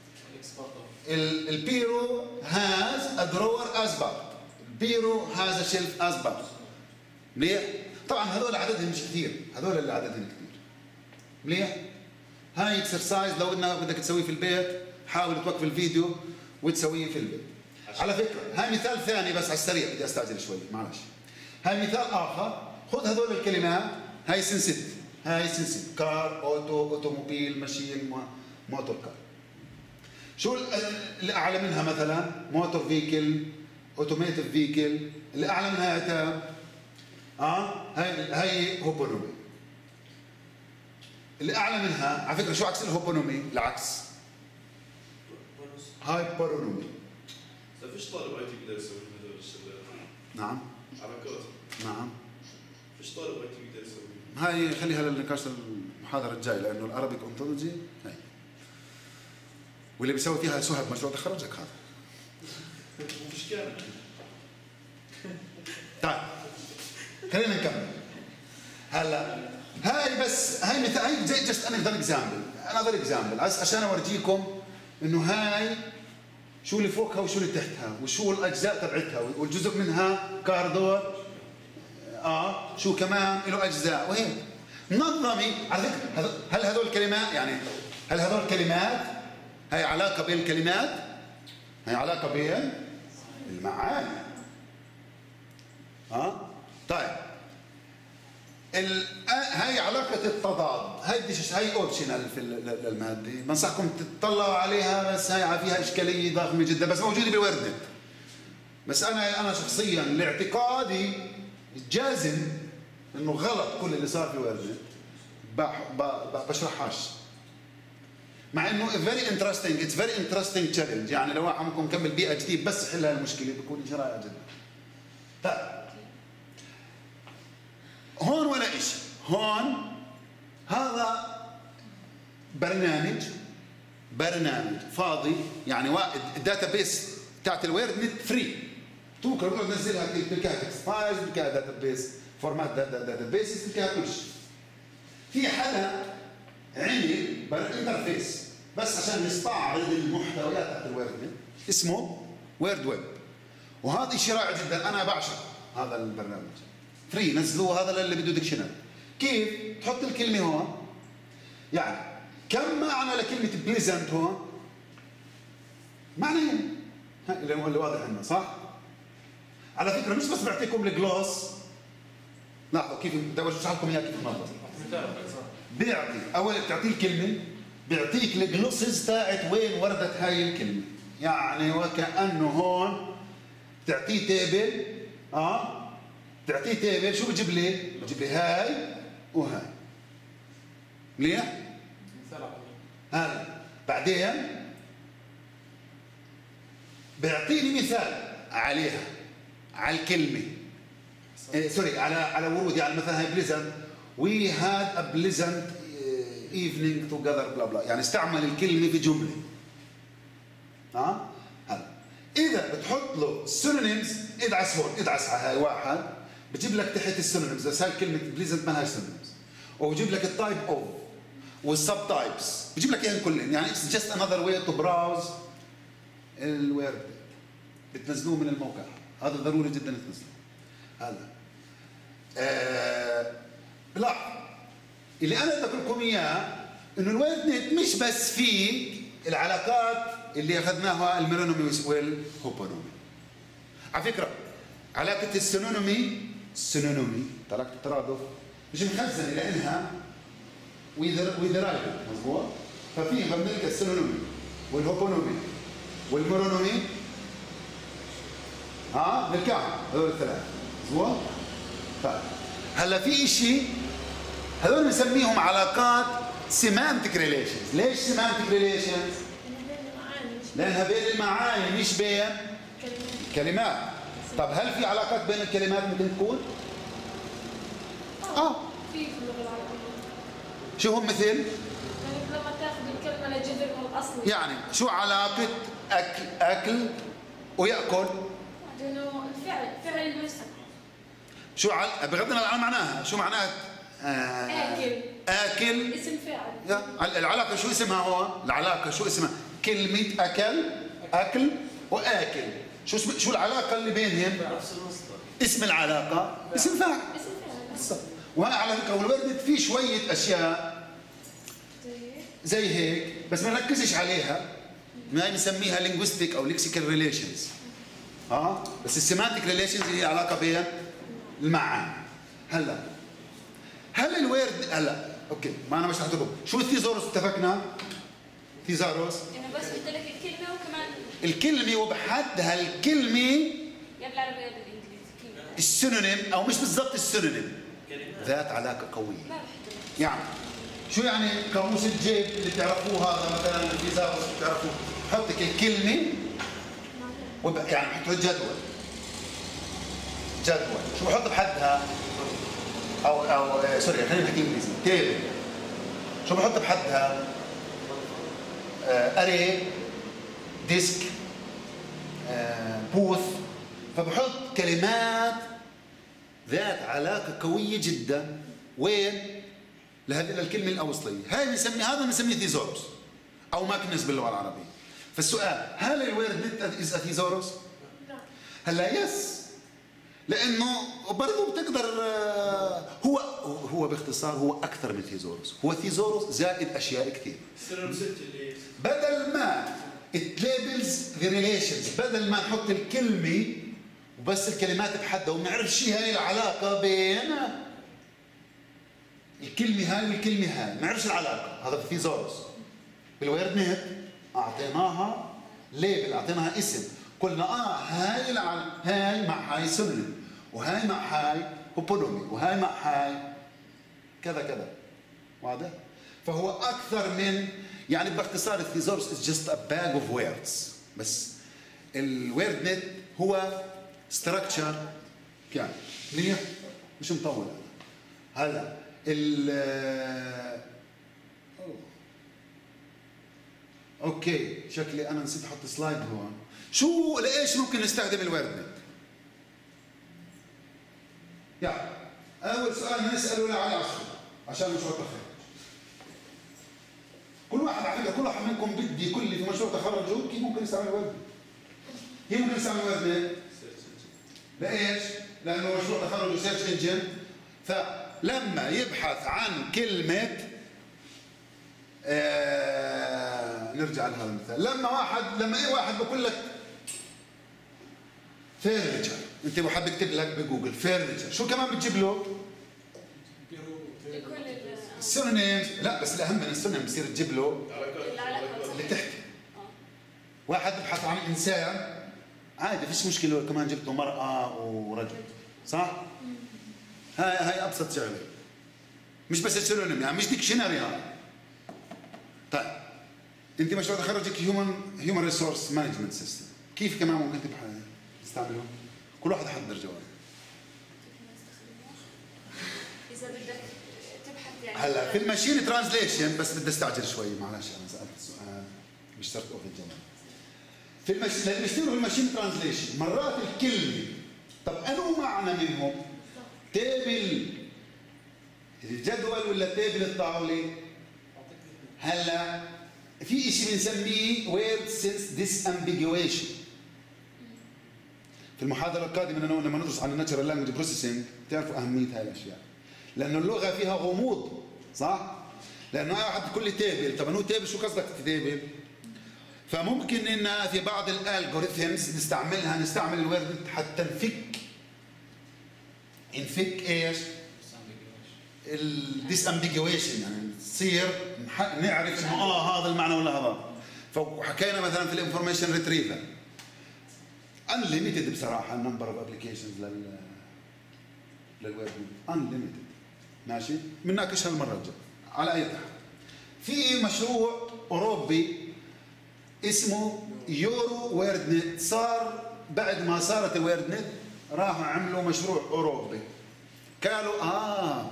البيرو has a drawer as part، البيرو has a shelf as part. مليح؟ طبعا هذول عددهم مش كثير، هذول اللي عددهم كثير. مليح؟ هاي اكسرسايز لو انك بدك تسويه في البيت حاول توقف الفيديو وتسويه في البيت. على فكره هاي مثال ثاني بس على السريع بدي استعجل شوي معلش. هاي مثال اخر، خذ هذول الكلمات، هاي سنسيت، هاي سنسيت كار، اوتو، اوتوموبيل، ماشين، موتور كار. شو اللي اعلى منها مثلا؟ موتور فيكل، اوتوميتيف فيكل، اللي اعلى منها عتاب اه هاي هاي هوبونومي. اللي اعلى منها على فكره شو عكس الهوبونومي؟ العكس هايبرونومي. فيش طالب اي تي بيقدر يسوي هذول الشغلات. نعم على كرة. نعم فيش طالب اي تي بيقدر يسوي. هاي خليها للنقاش المحاضره الجايه لانه الارابيك اونتولوجي هاي واللي بيسوي فيها سهب مشروع تخرجك هذا. مش كامل. طيب خلينا نكمل. هلا هاي بس هاي مثال، هاي زي جست انذر اكزامبل، انذر اكزامبل عشان اورجيكم انه هاي شو اللي فوقها وشو اللي تحتها وشو الاجزاء تبعتها، والجزء منها كاردور اه شو كمان له اجزاء وهيك نظمي. على فكره هل هذول الكلمات يعني هل هذول الكلمات هاي علاقه بين الكلمات؟ هاي علاقه بين المعاني. ها آه؟ طيب هاي علاقة التضاد، هاي هاي اوبشنال في المادة، بنصحكم تطلعوا عليها بس هاي فيها اشكالية ضخمة جدا بس موجودة بالوردة. بس انا انا شخصيا لاعتقادي الجازم انه غلط كل اللي صار في الوردة بشرحهاش. مع انه فيري انترستنج اتس فيري انترستنج تشالنج، يعني لو واحد ممكن نكمل بيئة جديد بس يحل هاي المشكلة بكون شيء رائع جدا. طيب هون هذا برنامج برنامج فاضي، يعني الداتا بيس بتاعت الويرد نت فري، توكل تقدر تنزلها تلقاها تكست فايلز، تلقاها داتا بيس فورمات داتا بيس، تلقاها كل شيء. في حدا عمل انترفيس بس عشان يستعرض المحتويات تاعت الويرد نت اسمه ويرد ويب، وهذا شيء رائع جدا، انا بعشق هذا البرنامج فري، نزلوه هذا للي بده ديكشنري. كيف؟ تحط الكلمه هون، يعني كم معنى لكلمه بليزنت هون؟ معنيين اللي اللي واضح عندنا صح؟ على فكره مش بس بعطيكم الجلوس، لاحظوا كيف بدي اشرح لكم اياه كيف المنظر. بيعطي اول بتعطيه الكلمه، بيعطيك الجلوسز تاعت وين وردت هاي الكلمه، يعني وكانه هون بتعطيه تيبل، اه بتعطيه تيبل، شو بجيب لي؟ بجيب لي هاي وهاي. منيح؟ هذا بعدين بيعطيني مثال عليها، على الكلمه، إيه سوري، على على ورود، يعني مثلا هاي بليزنت، وي هاد ا بليزنت ايفنينج توجذر بلا بلا، يعني استعمل الكلمه في جمله. ها؟ هلا اذا بتحط له سينونيمز، ادعس هون، ادعس على هاي واحد، بجيب لك تحت السينونيمز، بس هاي كلمه بليزنت ما لها سينونيمز، وبجيب لك التايب اوف والسب تايبس، بجيب لك اياهم كلهم، يعني اتس جاست انذر واي تو براوز الويرد. بتنزلوه من الموقع، هذا ضروري جدا تنزلوه. هلا آه لاحظ اللي انا بدي اقول لكم اياه انه الويرد نت مش بس في العلاقات اللي اخذناها الميرونومي والهوبونومي. على فكره علاقه السينونومي السينونومي تركت الترادف مش مخزنه لانها ويدرايفل، مضبوط؟ ففي بنلقى السينونومي والهوبونومي والميرونومي، ها نلقاهم هذول الثلاثه، مضبوط؟ طيب هلا في شيء هذول بنسميهم علاقات سيمانتك ريليشنز. ليش سيمانتك ريليشنز؟ لانها بين المعاني مش بين كلمات. طب هل في علاقات بين الكلمات ممكن تكون؟ اه في في اللغه العربيه. شو هم مثل؟ يعني لما تاخذ الكلمه لجذرها الاصلي. يعني شو علاقه اكل اكل وياكل؟ لانه الفعل فعل نفسه. شو عل... بغض النظر عن معناها، شو معناها؟ آه... اكل. اكل اسم فعل. العلاقه شو اسمها هون؟ العلاقه شو اسمها؟ كلمه اكل اكل واكل، شو اسم... شو العلاقه اللي بينهم؟ نفس المصدر. اسم العلاقه اسم فاعل. اسم فعل. وهنا على فكره والوردة في شويه اشياء زي هيك بس ما نركزش عليها، ما بنسميها لينغويستيك او ليكسيكال ريليشنز. اه بس السيمانتيك ريليشنز هي علاقه بين المعاني. هلا هل الويرد هلا اوكي ما انا بشرح لكم شو الثيزوروس، اتفقنا؟ ثيزاروس يعني بس قلت لك الكلمه وكمان الكلمه وبحدها الكلمه يا بالعربي يا بالانجليزي كلمه. السينونيم او مش بالضبط السينونيم، ذات علاقه قويه. ما بحضر. يعني شو يعني قاموس الجيب اللي بتعرفوه هذا مثلا الثيزاروس بتعرفوه، حط لك الكلمه وب... يعني حط جدول جدول شو بحط بحدها او او آه سوري خلينا نحكي انجليزي، تيبل شو بحط بحدها؟ آه اري، ديسك، آه بوث، فبحط كلمات ذات علاقه قويه جدا وين؟ لهذه الكلمه الاوصليه، هاي بنسمي هذا بنسميه ثيزوروس او ماكنس باللغه العربيه. فالسؤال هل الويرد نت از ثيزوروس؟ هلا يس، لانه برضه بتقدر هو هو باختصار هو اكثر من ثيزوروس، هو ثيزوروس زائد اشياء كثير. بدل ما التليبلز ذا ريليشنز، بدل ما نحط الكلمه وبس الكلمات بحدها وما نعرف شيء هاي العلاقه بين الكلمه هاي والكلمه هاي، ما نعرفش العلاقه، هذا الثيزوروس. بالويرد نت اعطيناها ليبل، اعطيناها اسم، قلنا اه هاي العل... هاي مع هاي سينونيم، وهاي مع هاي هوبونومي، وهاي مع هاي كذا كذا. واضح؟ فهو اكثر من، يعني باختصار الثيزوروس is just a bag of words. بس الويرد نت هو structure يعني منيح مش مطول. هلا ال اوكي شكلي انا نسيت احط سلايد هون. شو لايش ممكن نستخدم الورد نت؟ يعني اول سؤال نساله لعلي عصفور عشان مشروع التخرج. كل واحد على فكره كل واحد منكم بدي كل في مشروع تخرجه كيف ممكن يستعمل الورد؟ كيف ممكن يستعمل الورد نت؟ لايش؟ لانه مشروع تخرجه سيرش انجن، فلما يبحث عن كلمه آه نرجع لهذا المثال. لما واحد لما اي واحد بقول لك فيرنتشر، انت واحد بيكتب لك بجوجل فيرنتشر، شو كمان بتجيب له؟ السينونيمز. لا بس الاهم من السينونيم بصير تجيب له اللي تحت. واحد ببحث عن انسان عادي فيش مشكله كمان جبت له مرأة ورجل، صح؟ هاي هاي ابسط شغله، مش بس السينونيم يعني مش ديكشنري هاي. طيب انت مشروع تخرجك هيومن هيومن ريسورس مانجمنت سيستم، كيف كمان ممكن تبحث تستعمله؟ كل واحد حضر جواب. اذا بدك تبحث يعني هلا في الماشين ترانزليشن، بس بدي استعجل شوي معلش انا سالت السؤال مش شرط اوف الجواب. في الماشين اللي بيشتغلوا في الماشين ترانزليشن مرات الكلمه طب انو معنى منهم؟ تيبل الجدول ولا تيبل الطاوله؟ هلا في شيء بنسميه word sense disambiguation. في المحاضره القادمه لما ندرس عن الناتشرال لانجوج بروسيسنج بتعرفوا اهميه هاي الاشياء، لانه اللغه فيها غموض، صح؟ لانه اي واحد بيقول لي تيبل، طب انو تيبل شو قصدك تيبل؟ فممكن ان في بعض الالجوريثمز نستعملها نستعمل الورد حتى نفك نفك ايش؟ الديسامبيجويشن، يعني تصير نعرف انه اه هذا المعنى ولا هذا. فحكينا مثلا في الانفورميشن ريتريفل انليميتد بصراحه النمبر اوف ابلكيشنز لل للويب انليميتد، ماشي؟ بنناقشها المره الجايه. على اي حال في مشروع اوروبي اسمه يورو ويرد نت، صار بعد ما صارت الويرد نت راحوا عملوا مشروع اوروبي قالوا اه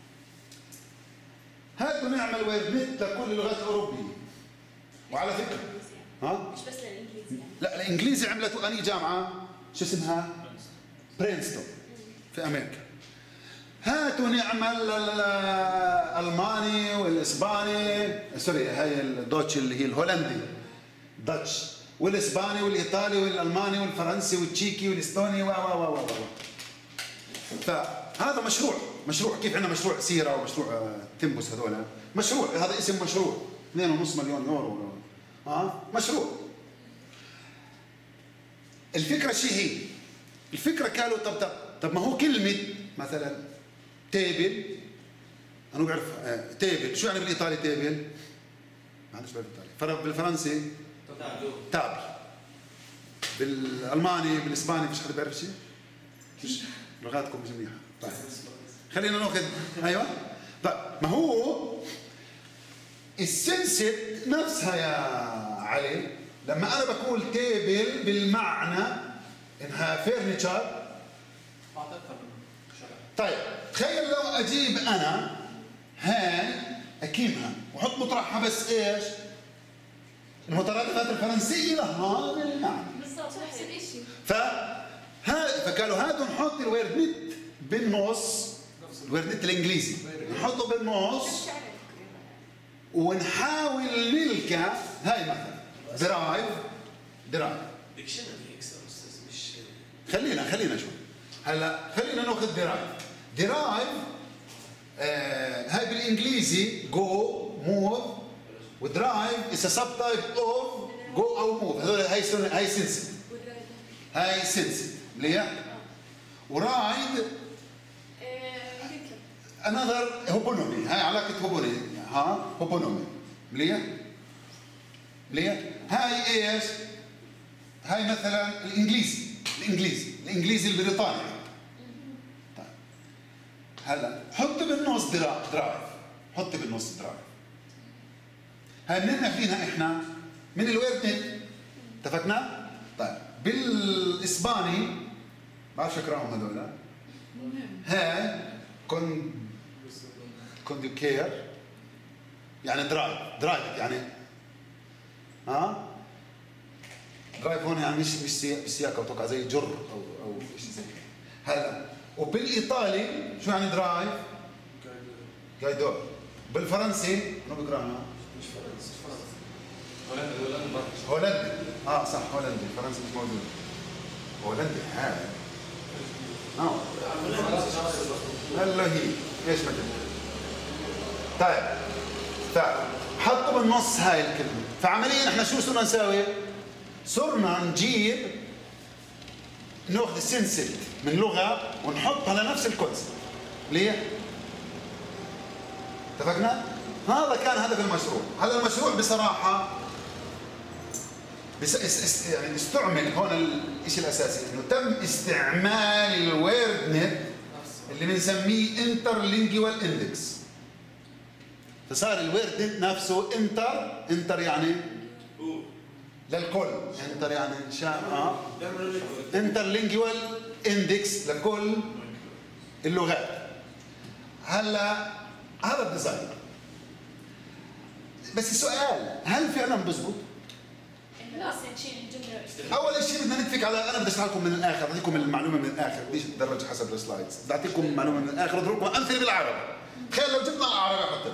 هاتوا نعمل ويرد نت لكل اللغات الاوروبيه. وعلى فكره ها مش بس للانجليزي يعني. لا الانجليزي عملته اني جامعه شو اسمها؟ برينستون في امريكا. هاتوا نعمل الالماني والاسباني سوري هاي الدوتش اللي هي الهولندي داتش والاسباني والايطالي والالماني والفرنسي والتشيكي والاستوني و و و و فهذا مشروع مشروع كيف عندنا مشروع سيره ومشروع تمبوس، هذول مشروع، هذا اسم مشروع اثنين ونص مليون يورو ها مشروع. الفكره شو هي؟ الفكره قالوا طب طب طب ما هو كلمه مثلا تيبل انا بعرف آه تيبل شو يعني بالايطالي تيبل؟ ما عنديش بعرف الايطالي، بالفرنسي تابل، بالالماني بالاسباني فيش حدا بيعرف شيء؟ فيش لغاتكم مش منيحه. طيب خلينا ناخذ ايوه طيب ما هو السنسة نفسها يا علي لما انا بقول تيبل بالمعنى انها فيرنيتشر. طيب تخيل لو اجيب انا هاي اكيمها واحط مطرحها بس ايش؟ المترادفات الفرنسيه لهذا المعنى بالضبط نفس الشيء. ف فقالوا هاتوا نحط الويرد نت بالنص، الويرد نت الانجليزي نحطه بالنص ونحاول نلقى هاي مثلا درايف درايف ديكشنري اكثر استاذ مش خلينا خلينا شوي هلا خلينا ناخذ درايف درايف آه هاي بالانجليزي جو موف ودرايف از سب تايب اوف جو او موف. هذول هاي سن هاي سنسيت هاي سنسيت مليح. ورايد انذر هوبونومي، هاي علاقه هوبونومي ها هوبونومي مليح مليح. هاي ايش؟ هاي مثلا الانجليزي الانجليزي الانجليزي البريطاني. طيب هلا حط بالنص درايف درايف حط بالنص درايف. هاي منين ناخذينها احنا؟ من الويرد نت، اتفقنا؟ طيب بالاسباني ما بعرف اقراهم هذول. هاي كون كونديكير يعني درايف درايف يعني ها درايف هون يعني مش مش سياقه اتوقع زي جر او او شيء زي كذا. هلا وبالايطالي شو يعني درايف؟ جايدور. بالفرنسي شنو بيقراها؟ مش فرنسي مش فرنسي هولندا هولندا هولندي. اه صح هولندي، الفرنسي مش موجود. هولندي هاي اه هلا هي ايش ما كنت. طيب طيب حطوا بالنص هاي الكلمه، فعمليا احنا شو صرنا نساوي؟ صرنا نجيب ناخذ سنسل من لغه ونحطها لنفس الكونسبت. ليه؟ اتفقنا؟ هذا كان هدف المشروع. هذا المشروع بصراحه بس اس يعني استعمل هون الشيء الاساسي انه تم استعمال الويرد نت اللي بنسميه انترلينجوال اندكس. فصار الويرد نت نفسه انتر انتر يعني للكل، انتر يعني شاء اه انترلينجوال اندكس لكل اللغات. هلا هذا الديزاين، بس السؤال هل فعلا بزبط؟ لا نشيل الجمله. اول شيء بدنا نتفق على، انا بدي اشرح لكم من الاخر، اعطيكم المعلومه من الاخر، بديش اتدرج حسب السلايدز، بدي اعطيكم معلومه من الاخر واضرب لكم امثله بالعربي. تخيل لو جبنا العربي حتى.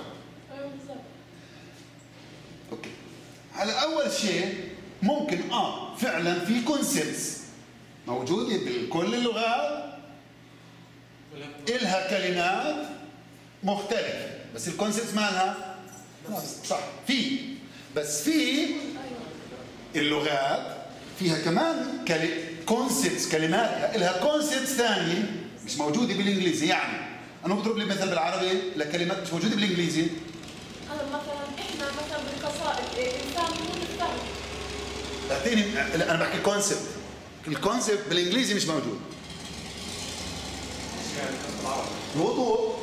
اوكي. هلا اول شيء ممكن اه فعلا في كونسبتس موجوده بكل اللغات الها كلمات مختلفه، بس الكونسبتس مالها صح في، بس في اللغات فيها كمان كونسبتس كلمات لها كونسبتس ثانيه مش موجوده بالانجليزي. يعني انا بضرب لي مثل بالعربي لكلمات مش موجوده بالانجليزي. انا مثلا احنا مثلا بالقصائد الفهم مو بالفهم. اعطيني، انا بحكي كونسبت، الكونسبت بالانجليزي مش موجود. الوضوء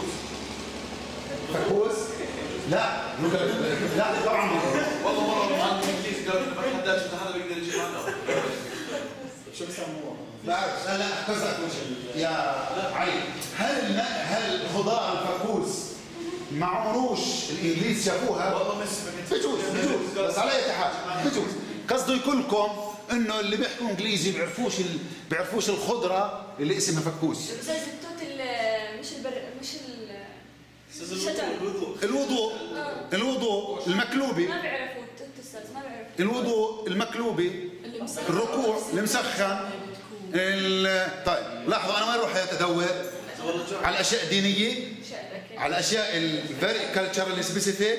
فكوس لا لا طبعا والله مره مع الانجليزي قالوا لنا ما حداش هذا بيقدر يجي معنا. شو بسموها؟ بعرف لا لا احتزك يا علي. هل هل خضار الفكوس مع قروش الانجليز شافوها؟ والله ما سمعت. بجوز بجوز بس على اي حال بجوز. قصده يقول لكم انه اللي بيحكوا انجليزي بيعرفوش ال... بيعرفوش الخضره اللي اسمها فكوس. زي التوت ال- مش البر مش ال الشجر. الوضوء الوضوء الوضوء المكلوبي، ما بيعرفوا التوت الساز، ما بيعرفوا الوضوء المكلوبي، الركوع المسخن ال... طيب لاحظوا انا وين اروح ادور على الاشياء الدينيه، على الاشياء الفيري كلتشرال سبيسيفيك.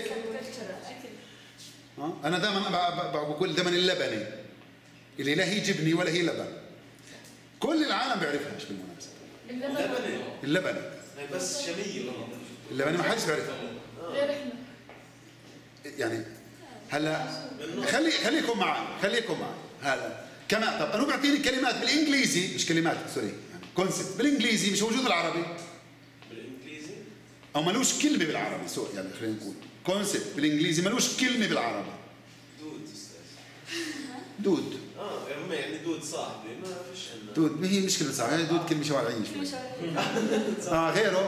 انا دائما بقول دائما اللبني اللي لا هي جبني ولا هي لبن، كل العالم بيعرفهاش بالمناسبه. اللبني اللبني بس شميه اللبني ما حدش بيعرفها غير احنا. يعني. هلا خلي خليكم معي خليكم معي هلا كمان. طب انا بيعطيني كلمات بالانجليزي، مش كلمات سوري يعني كونسبت بالانجليزي مش موجود بالعربي، بالانجليزي او ملوش كلمه بالعربي. سوري يعني خلينا نقول كونسبت بالانجليزي ملوش كلمه بالعربي. دود استاذ دود اه يا عمي يعني دود صاحبي ما فيش عندنا دود، ما هي مش كلمه صح، هي دود كلمه شوارعيه شوي. اه غيره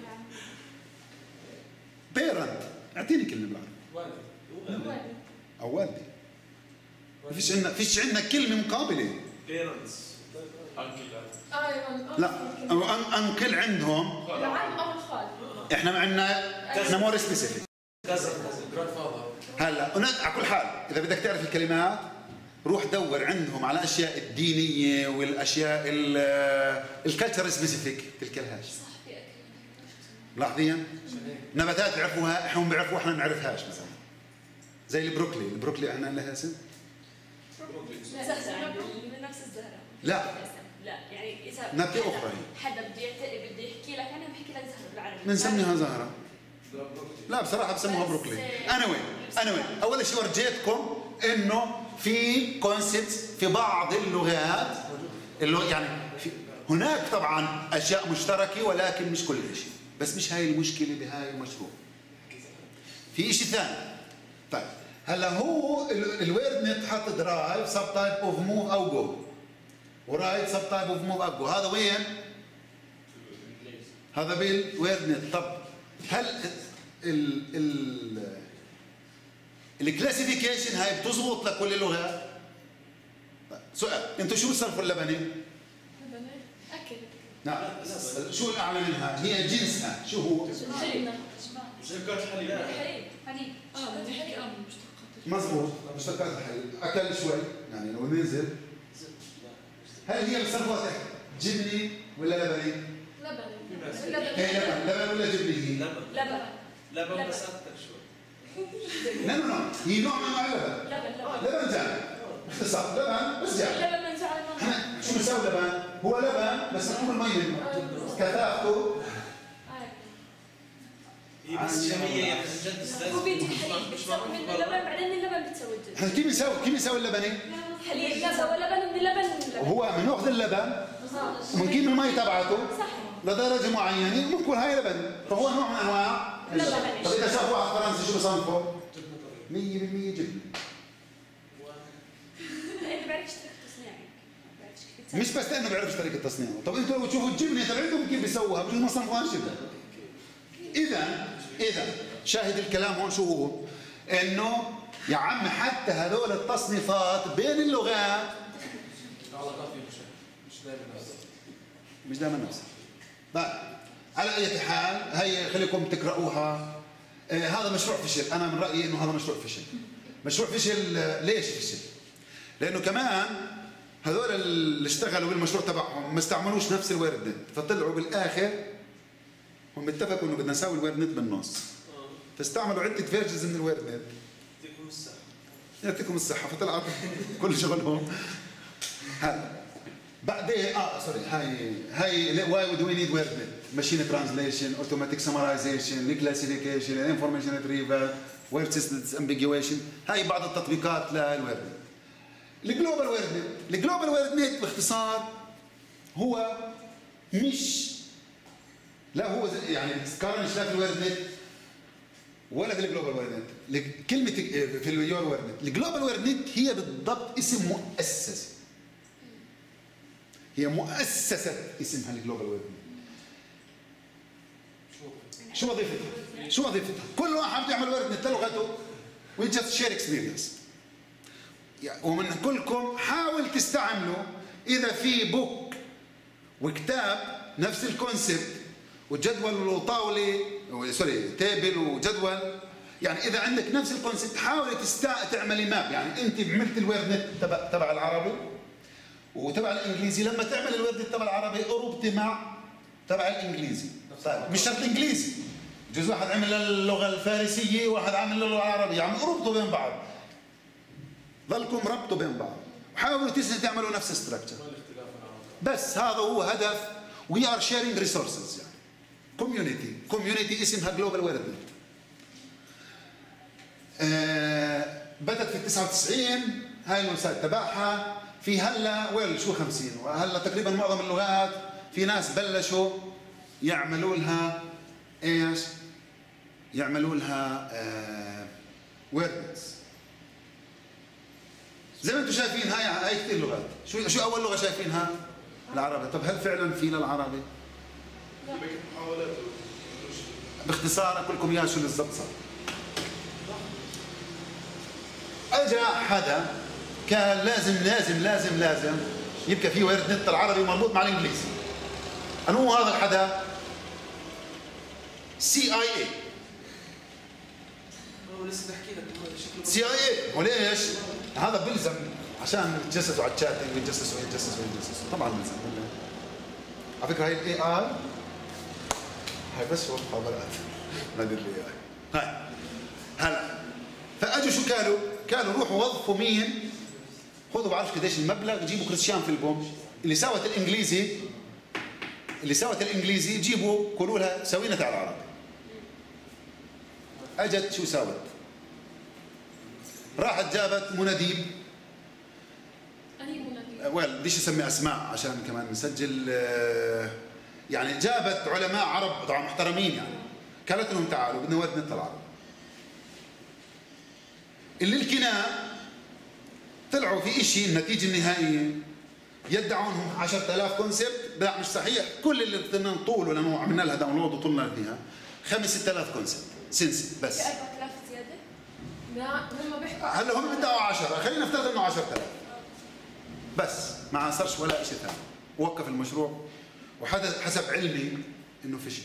بيرنت، اعطيني كلمه بالعربي. والدي. او والدي. ما فيش عندنا فيش عندنا كلمه مقابله. بيرنتس انكل. ايوه لا أو أن انكل عندهم، العم او الخال. احنا ما عندنا، احنا مور سبيسيفيك. كذا كذا جراند فاذر. هلا على كل حال اذا بدك تعرف الكلمات روح دور عندهم على الاشياء الدينيه والاشياء الكالتشر سبيسيفيك تلقاهاش. ملاحظين؟ نباتات بيعرفوها احنا بنعرفوها احنا ما بنعرفهاش. مثلا زي البروكلي، البروكلي احنا لها اسم؟ زهرة من نفس الزهرة. لا لا يعني إذا نبتة أخرى هي. حدا بده يعت- بده يحكي لك أنا بحكي لك زهرة بالعربي. بنسميها زهرة. لا بصراحة بسموها بروكلي. أنا وين؟ أنا وين؟ أول شيء ورجيتكم إنه في كونسبتس في بعض اللغات، اللغة يعني في هناك طبعا أشياء مشتركة ولكن مش كل شيء، بس مش هاي المشكلة بهاي المشروع. في شيء ثاني. طيب هلا هو الويرد نت حط درايف سب تايب اوف موف او جو، ورايت سب تايب اوف موف او جو. هذا وين؟ هذا بالويرد نت. طب هل ال ال الكلاسيفيكيشن هاي بتزبط لكل اللغات؟ سؤال، انتوا شو بتصنفوا اللبني؟ لبني اكل. نعم، شو الاعلى منها؟ هي جنسها، شو هو؟ جبنه. مشتقات حليب. حليب حليب اه بدي احكي اه مشتقات. مضبوط، مشتقات الحليب، اكل شوي، يعني لو ننزل هل هي بتصنفوها تحت جبني ولا لبني؟ لبني. هي لبن، لبن ولا جبني هي؟ لبن. لبن لبن بس اكثر شوي. لا لا لا، هي نوع من انواع اللبن. لبن لبن لبن جامد، باختصار لبن بس جامد. لبن من زعل احنا شو بنسوي لبن؟ هو لبن بس مفهوم المي منه، كثافته هي بس شاميه يعني جد استاذ. هو بيجي الحليب بتسوي منه لبن بعدين اللبن بتسوي الجبن. احنا كيف بنسوي؟ كيف بنسوي اللبني؟ حليب بتسوي لبن ومن اللبن لبن. وهو بناخذ اللبن وبنجيب المي تبعته صح. لدرجه معينه وبنقول هاي لبن، فهو نوع من انواع اللبن. طيب اذا شاف واحد فرنسي شو بصنفه؟ مية بالمية جبنه. انت بعرفش طريقه تصنيعك. بعرفش كيف مش بس لانه بيعرفش طريقه تصنيعه، طب انتوا لو تشوفوا الجبنه تبعتهم كيف بيسووها بجوز ما صنفوهاش جبنه. اذا اذا شاهد الكلام هون شو هو؟ انه يا عم حتى هذول التصنيفات بين اللغات مش دائما هذا. مش دائما نفسها. طيب على اي حال هي خليكم تقرأوها. آه هذا مشروع فشل، انا من رايي انه هذا مشروع فشل. مشروع فشل آه ليش فشل؟ لانه كمان هذول اللي اشتغلوا بالمشروع تبعهم ما استعملوش نفس الويرد نت، فطلعوا بالاخر هم اتفقوا انه بدنا نساوي الويرد نت بالنص، فاستعملوا عده فيرجنز من الويرد نت. يعطيكم الصحه. يعطيكم الصحه، فطلعت كل شغلهم هذا. بعدين اه سوري هاي هاي واي وي نيد ويرد نت، ماشين ترانزليشن، اوتوماتيك سمرايزيشن، الكلاسيفيكيشن، الانفورميشن ريتريفال، ويرد سيستمز امبيجويشن، هاي بعض التطبيقات للويرد نت. الجلوبال ويرد نت، الجلوبال ويرد نت باختصار هو مش لا هو يعني كارنش لا في الويرد نت ولا في الجلوبال ويرد نت. كلمه في اليور ويرد نت، الجلوبال ويرد نت هي بالضبط اسم مؤسسه، هي مؤسسة اسمها الجلوبال ويب. شو وظيفتها؟ شو وظيفتها؟ كل واحد بده يعمل ويب نت لغته we just share experience. ومن كلكم حاول تستعملوا إذا في بوك وكتاب نفس الكونسبت وجدول وطاولة سوري تيبل وجدول، يعني إذا عندك نفس الكونسبت حاول تستا تعملي ماب، يعني أنت عملت الويب نت تبع تبع العربي وتبع الانجليزي، لما تعمل الورد تبع العربي اربطي مع تبع الانجليزي. طيب مش شرط انجليزي، بجوز واحد عمل اللغه الفارسيه وواحد عمل اللغه العربيه، عم اربطوا بين بعض، ضلكم ربطوا بين بعض وحاولوا تسنوا تعملوا نفس الستراكشر. بس هذا هو هدف وي ار شيرينج ريسورسز، يعني كوميونتي كوميونتي اسمها جلوبال ويرد نت. آه بدت في تسعة وتسعين، هاي الويب سايت تبعها في هلا ويل شو خمسين، وهلا تقريبا معظم اللغات في ناس بلشوا يعملوا لها ايش؟ يعملوا لها آه ويردنس. زي ما انتم شايفين هاي هاي كثير لغات، شو شو اول لغه شايفينها؟ العربي. طب هل فعلا في للعربي؟ محاولات. باختصار اقول لكم اياه شو بالضبط صار. اجى حدا كان لازم لازم لازم لازم يبقى في ويرد نت العربي مربوط مع الانجليزي. أنا هو هذا الحدا سي اي اي. لسه بحكي لك سي اي اي وليش؟ هذا بلزم عشان يتجسسوا على الشاتنج ويتجسسوا ويتجسسوا ويتجسسوا، طبعا بلزم. على فكره هاي الاي اي هاي بس هو محاضرات ما ادري الاي اي. هاي هلا فاجوا شو قالوا؟ قالوا روحوا وظفوا مين؟ خذوا بعرفش قديش المبلغ، جيبوا كريستيان في البوم اللي سوت الانجليزي اللي سوت الانجليزي جيبوا قولوا لها سوينا تاع العربي. اجت شو سوت؟ راحت جابت مناديب. أنهي مناديب؟ ويل بديش اسمي اسماء عشان كمان نسجل، يعني جابت علماء عرب طبعا محترمين، يعني قالت لهم تعالوا بدنا ويرد نت العربي. اللي الكناء طلعوا في شيء النتيجه النهائيه يدعوا انهم عشرة آلاف كونسبت، لا مش صحيح. كل اللي بدنا نطوله لانه عملنا لها داونلود وطلنا فيها خمس ست آلاف كونسبت سنسي بس. في أربعة آلاف زيادة؟ لا هم بيحكوا هلا هم بدأوا عشرة، خلينا نفترض انه عشرة آلاف بس، ما عصرش ولا شيء ثاني، وقف المشروع وحدث حسب علمي انه فشل.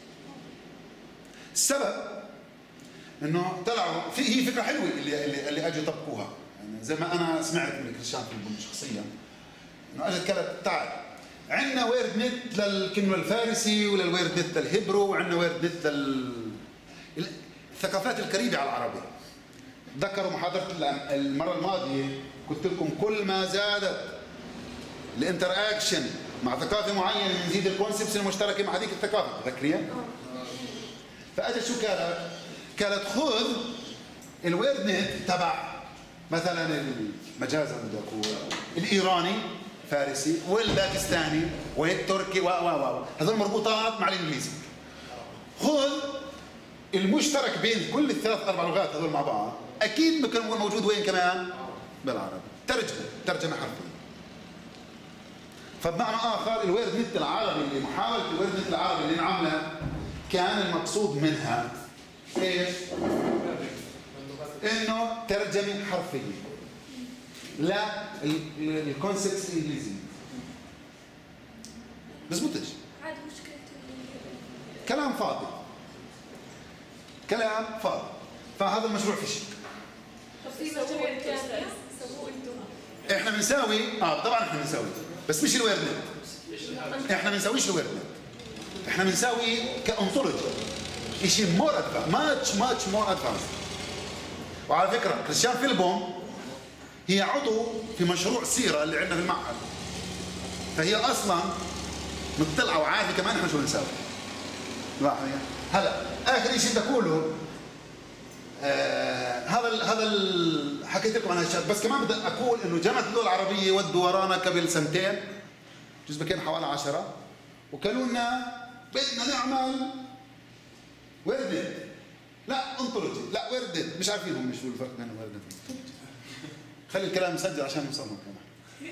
السبب انه طلعوا في هي فكره حلوه اللي اللي, اللي اجوا يطبقوها، يعني زي ما انا سمعت من كريستيان فيلبون شخصيا انه اجت قالت تعال عندنا ويرد نت للكلمه الفارسي وللويرد نت للهبرو وعندنا ويرد نت لل الثقافات القريبه على العربي. تذكروا محاضره المره الماضيه قلت لكم كل ما زادت الانتر اكشن مع ثقافه معينه نزيد الكونسبتس المشتركه مع هذيك الثقافه، تذكرين؟ فاجت شو قالت؟ قالت خذ الويرد نت تبع مثلا المجازا بدي اقول الايراني فارسي والباكستاني والتركي و و و هذول مربوطات مع الانجليزي. خذ المشترك بين كل الثلاث اربع لغات هذول مع بعض، اكيد بكون موجود وين كمان؟ بالعربي. ترجمه ترجمه حرفيه. فبمعنى اخر الويرد نت العربي اللي محاوله الويرد نت العربي اللي نعملها كان المقصود منها ايش؟ انه ترجمه حرفيه لا الكونسبتس الانجليزي. بزبطش. عاد مشكلته كلام فاضي. كلام فاضي. فهذا المشروع فشل. طب في مشروع ثاني سووه انتم؟ احنا بنساوي اه طبعا احنا بنساوي بس مش الويرد نت. احنا ما بنساويش الويرد نت. احنا بنساوي كأنطولوجي شيء مور ادفانس ماتش ماتش مور ادفانس. وعلى فكره كريستيان فيلبون هي عضو في مشروع سيره اللي عندنا في المعهد، فهي اصلا مطلعه وعارفه كمان احنا شو بنساوي. هلا اخر شيء بدي اقوله آه هذا ال هذا ال حكيت لكم عن هالشيء، بس كمان بدي اقول انه جامعه الدول العربيه ودوا ورانا قبل سنتين جزء كان حوالي عشرة وقالوا لنا بدنا نعمل ويرد نت. لا انطولوجي، لا ويرد نت، مش عارفين هم شو الفرق بين ويرد نت وانطولوجي. خلي الكلام مسجل عشان نوصلهم كمان.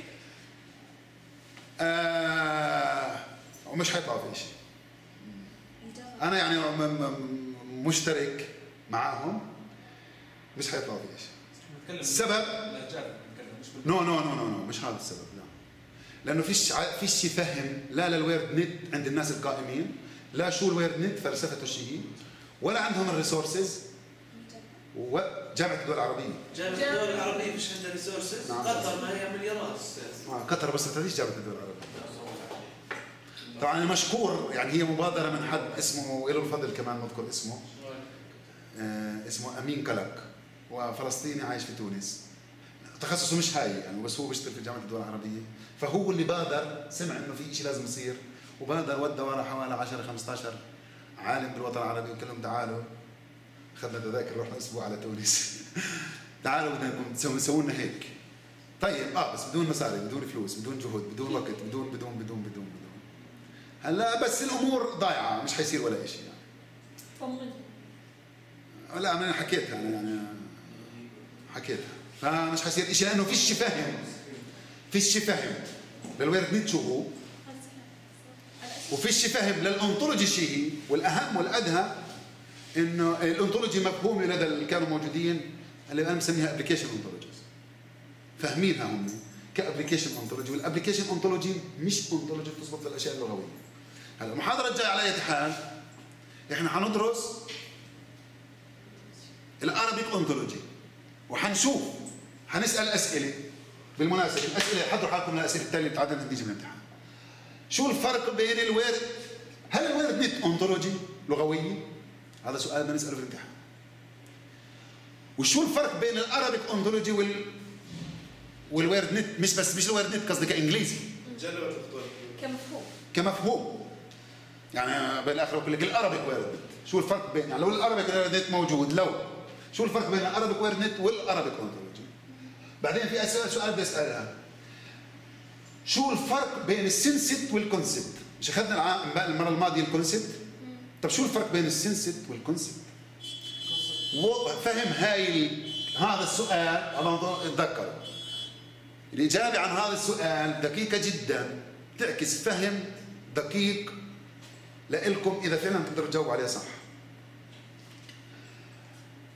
آه ومش حيطلع في شيء. انا يعني مشترك معاهم مش حيطلع في شيء. السبب نو نو نو نو نو مش هذا السبب، لا. لانه فيش فيش يفهم لا للويرد نت عند الناس القائمين، لا شو الويرد نت فلسفته شو هي، ولا عندهم الريسورسز. وجامعه الدول العربيه جامعه الدول العربيه مش عندها ريسورسز. قطر ما هي مليارات استاذ. آه قطر بس تعطيش جامعه الدول العربيه. طبعا المشكور يعني هي مبادره من حد اسمه له الفضل كمان نذكر اسمه آه اسمه امين كلك، وفلسطيني عايش في تونس. تخصصه مش هاي يعني بس هو بيشتغل في جامعه الدول العربيه، فهو اللي بادر سمع انه في شيء لازم يصير وبادر ودى ورا حوالي عشرة خمسة عشر عالم بالوطن العربي وقال لهم تعالوا اخذنا تذاكر رحنا اسبوع على تونس تعالوا بدنا نسوي نسوي لنا هيك. طيب اه بس بدون مصاري بدون فلوس بدون جهد بدون وقت بدون بدون بدون بدون بدون هلا بس الامور ضايعه مش حيصير ولا شيء يعني. طمني. لا انا حكيتها انا يعني حكيتها فمش حيصير شيء لانه فيش فهم فيش فهم للويرد نت شو هو وفيش فهم للانطولوجي شيء هي، والاهم والادهى انه الانطولوجي مفهومه لدى اللي كانوا موجودين اللي انا مسميها ابلكيشن انطولوجي، فاهمينها هم كابلكيشن انطولوجي، والابلكيشن انطولوجي مش انطولوجي بتزبط في الاشياء اللغويه. هلا المحاضره الجايه على اي حال احنا حندرس الارابيك انطولوجي وحنشوف حنسال اسئله. بالمناسبه الاسئله حضروا حالكم الاسئله التاليه بتعدل نتيجه من الامتحان. شو الفرق بين الويرد؟ هل الويرد نت انطولوجي لغويه؟ هذا سؤال بدنا نساله في الامتحان. وشو الفرق بين الارابيك انطولوجي وال والويرد نت؟ مش بس مش الويرد نت قصدي كانجليزي. كمفهوم. كمفهوم. يعني بالاخر بقول لك الارابيك ويرد نت، شو الفرق بين يعني لو الارابيك ويرد نت موجود لو شو الفرق بين الارابيك ويرد نت والارابيك انطولوجي؟ بعدين في سؤال سؤال بيسالها شو الفرق بين السنسيت والكونسبت؟ مش اخذنا المره الماضيه الكونسبت؟ طب شو الفرق بين السنسيت والكونسبت؟ فهم هاي هذا السؤال الله اتذكروا. الإجابة عن هذا السؤال دقيقة جدا تعكس فهم دقيق لإلكم إذا فعلا تقدروا تجاوبوا عليه صح.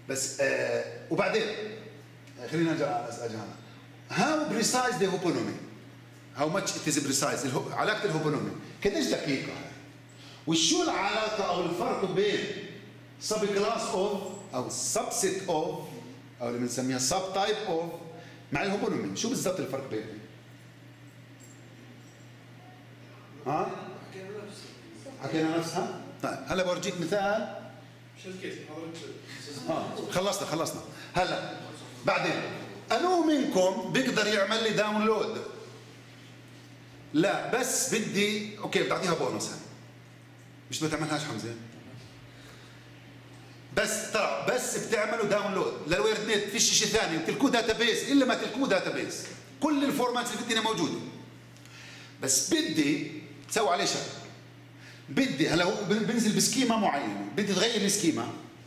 بس آه وبعدين خلينا نرجع اجي هنا. هاو بريسايز ذا هوبونومي، هاو ماتش ات از بريسايز، علاقه الهوبونومي قديش دقيقه، وشو العلاقه او الفرق بين سب كلاس اوف او سبسيت اوف او اللي بنسميها سب تايب اوف مع الهوبونومي؟ شو بالضبط الفرق بينهم؟ ها؟ حكينا نفسها؟ طيب هلا بورجيك مثال. شو الكيس حضرتك؟ اه خلصنا خلصنا. هلا بعدين انو منكم بيقدر يعمل لي داونلود؟ لا بس بدي اوكي بدي اعطيها بونص هاي. مش بتعملهاش حمزه؟ بس ترى بس بتعملوا داونلود للويرد نت، فيش شيء ثاني، وتلكوه داتا بيس الا ما تلكوه داتا بيس، كل الفورماتس اللي بدنا موجوده. بس بدي تسوي عليه شغله. بدي هلا هو بنزل بسكيما معينه، بدي تغير السكيما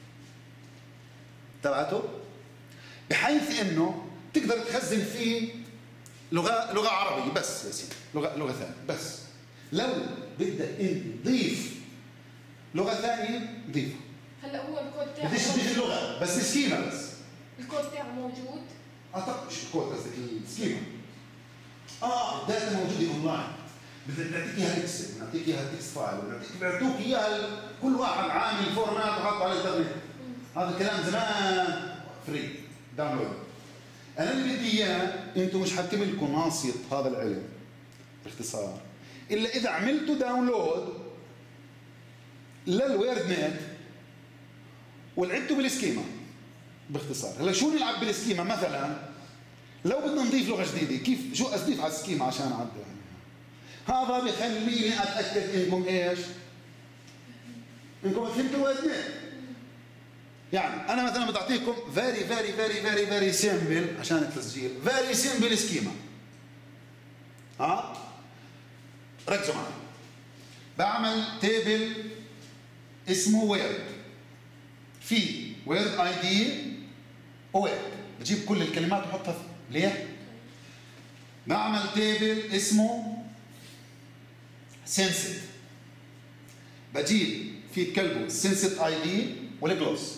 تبعته بحيث انه تقدر تخزن فيه لغه لغه عربيه بس يا سيدي، لغه لغه ثانيه بس. لو بدك انت تضيف لغه ثانيه ضيفها. هلا هو الكود تاعه بديش تضيف اللغه بس السكيما بس. الكود تاعه موجود؟ اه مش الكود قصدك السكيما. اه الداتا موجوده اونلاين. بدنا نعطيك اياها اكسل، نعطيك اياها تكست فايل، نعطوك اياها كل واحد عامل فورمات وحط على الانترنت. هذا الكلام زمان فري داونلود. انا اللي بدي اياه انتم مش حكتب لكم ناصيه هذا العلم باختصار الا اذا عملتوا داونلود للويرد نت ولعبتوا بالسكيما باختصار. هلا شو نلعب بالسكيما؟ مثلا لو بدنا نضيف لغه جديده كيف شو اضيف على السكيما عشان اعدل؟ هذا بخليني اتاكد انكم ايش؟ انكم فهمتوا الويرد نت. يعني انا مثلا بدي اعطيكم فيري فيري فيري فيري فيري سيمبل عشان التسجيل، فيري سيمبل سكيما. ها؟ ركزوا معي. بعمل تيبل اسمه ويرد، في ويرد اي دي ويرد، بجيب كل الكلمات وحطها فيه. ليه؟ بعمل تيبل اسمه سنسيت، بجيب في كلبه سنسيت اي دي والجلوس،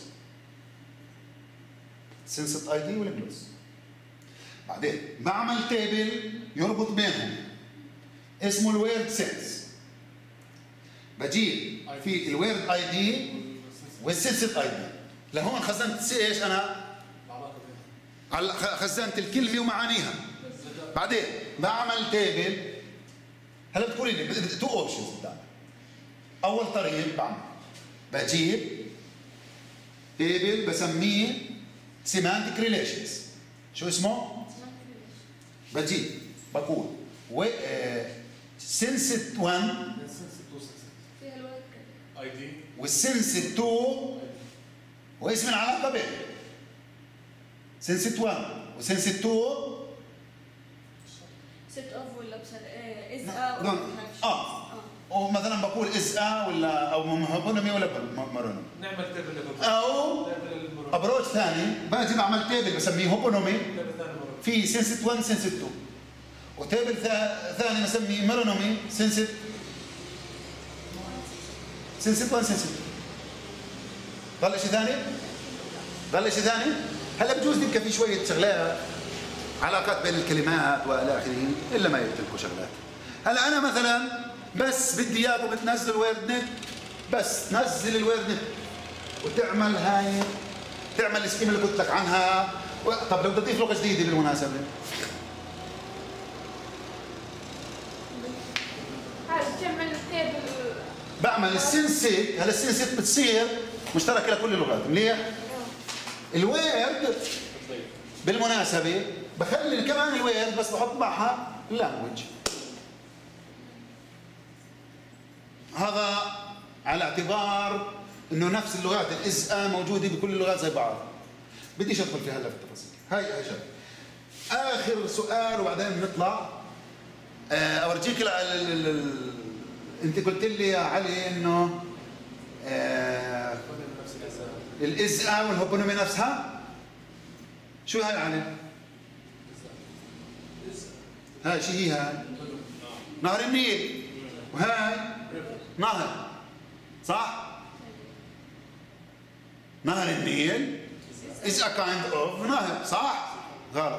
سنسيت اي دي والجلوس. بعدين بعمل تيبل يربط بينهم اسمه الويرد سنس، بجيب في الويرد اي دي والسنسيت اي دي. لهون خزنت ايش انا؟ خزنت الكلمه ومعانيها. بعدين بعمل تيبل. هلا بتقولي لي تو اوبشنز قدامي. اول طريق بعمل بجيب تيبل بسميه سيمانتيك ريليشنز. شو اسمه؟ بجيب بقول و سنسيت واحد فيها الوقت اي دي والسنسيت اثنين واسم العلاقه بين سنسيت واحد وسنسيت اثنين. ست اوف ولا بصر ايه از ا نعم. اه ومثلا بقول از ا ولا او هوبونومي ولا مارونومي. نعمل تيبل او ابروش ثاني باجي بعمل تيبل بسميه هوبونومي في سنسيت واحد سنسيت اثنين، وتيبل ثاني بسميه مارونومي سنسيت سنسيت واحد سنسيت اثنين. ضل شيء ثاني؟ ضل شيء ثاني؟ هلا بجوز يبقى في شويه شغلات علاقات بين الكلمات والى اخره الا ما يقتلكوا شغلات. هلا انا مثلا بس بدي اياكم بتنزلوا الويرد نت، بس نزل الويرد نت وتعمل هاي تعمل السكيما اللي قلت لك عنها. طب لو بدي اضيف لغه جديده بالمناسبه هاي بتعمل تيبل. بعمل السنسيت. هلا السنسيت بتصير مشتركه لكل اللغات. منيح؟ الويرد بالمناسبه بخلي كمان الويرد بس بحط معها اللانجوج. هذا على اعتبار انه نفس اللغات الاز ا موجوده بكل اللغات زي بعض. بديش ادخل في هلا في التفاصيل. هاي هاي شغله. اخر سؤال وبعدين بنطلع. آه اورجيك ال ال ال انت قلت لي يا علي انه آه الاز ا والهوبونومي نفسها. شو هاي علي؟ هاي شو هي هاي؟ نهر النيل. وهاي نهر، صح؟ نهر النيل is a kind of نهر صح؟ غلط.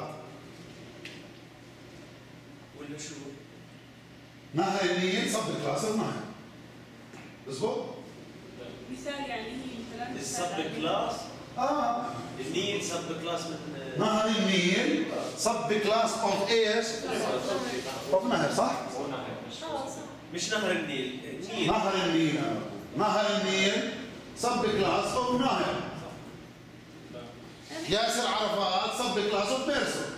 ولا شو؟ نهر النيل سب كلاس اوف نهر. مظبوط؟ مثال يعني هي مثلا السب كلاس اه النيل سب كلاس من نهر النيل سب كلاس اوف ايش؟ اوف نهر صح؟ اه صح. مش نهر النيل النيل نهر النيل نهر النيل سب كلاس اوف نهر. ياسر عرفات سب كلاس اوف بيرسون.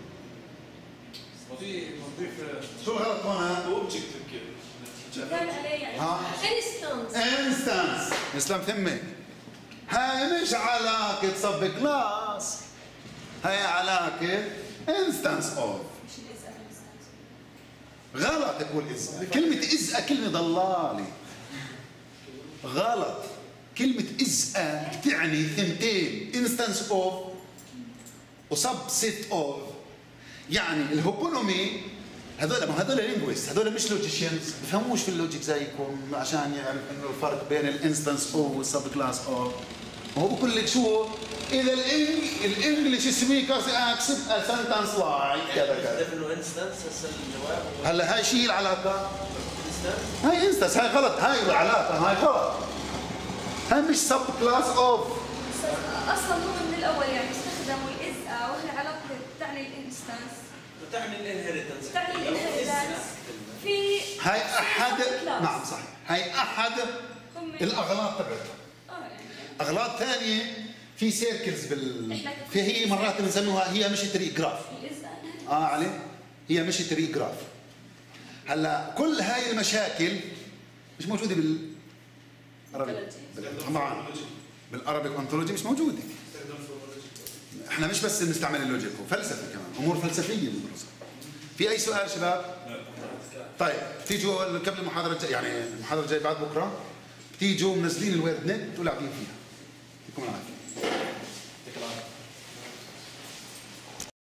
ما في نضيف شو الغلط هون؟ اوبجكت كيف مثال عليه يعني ها؟ انستنس. انستانس اسلام ثمك. هاي مش علاقة سب كلاس، هاي علاقة انستانس اوف. مش الإزاء الإنسان. غلط تقول إزأة، كلمة إزأة كلمة ضلالة. غلط، كلمة إزأة تعني ثنتين انستانس اوف وسب سيت اوف. يعني الهوبونومي هذول ما هذول لينجويست، هذول مش لوجيشنز، بفهموش في اللوجيك زيكم عشان يعرف انه الفرق بين الانستانس اوف والسب كلاس اوف. وهو بقول لك شو؟ اذا الانجلش سبيكرز اكسبت ا سنتنس لايك كذا كذا. انه انستنس هسه الجواب هلا هاي شيء العلاقه؟ انستنس هاي انستنس، هاي غلط، هاي العلاقه هاي غلط. هاي مش سب كلاس اوف. اصلا هو من الاول يعني استخدموا الإزاء وهي علاقة تعني الانستانس تعني الانهيرتنس تعني الانهيرتنس في هاي احد class. نعم صحيح، هاي احد هم- الاغلاط تبعتها. اه يعني اغلاط ثانيه في سيركلز بال في هي مرات بنسموها هي مش تري جراف. الإزاء اه علي هي مش تري جراف. هلا كل هاي المشاكل مش موجوده بال طبعا بالارابيك اونتولوجي مش موجوده. احنا مش بس بنستعمل اللوجيك وفلسفه كمان، امور فلسفيه بندرسها. في اي سؤال شباب؟ طيب تيجوا قبل المحاضره الجايه يعني المحاضره الجايه بعد بكره بتيجوا منزلين الويرد نت ولاعبين فيها. يعطيكم العافيه.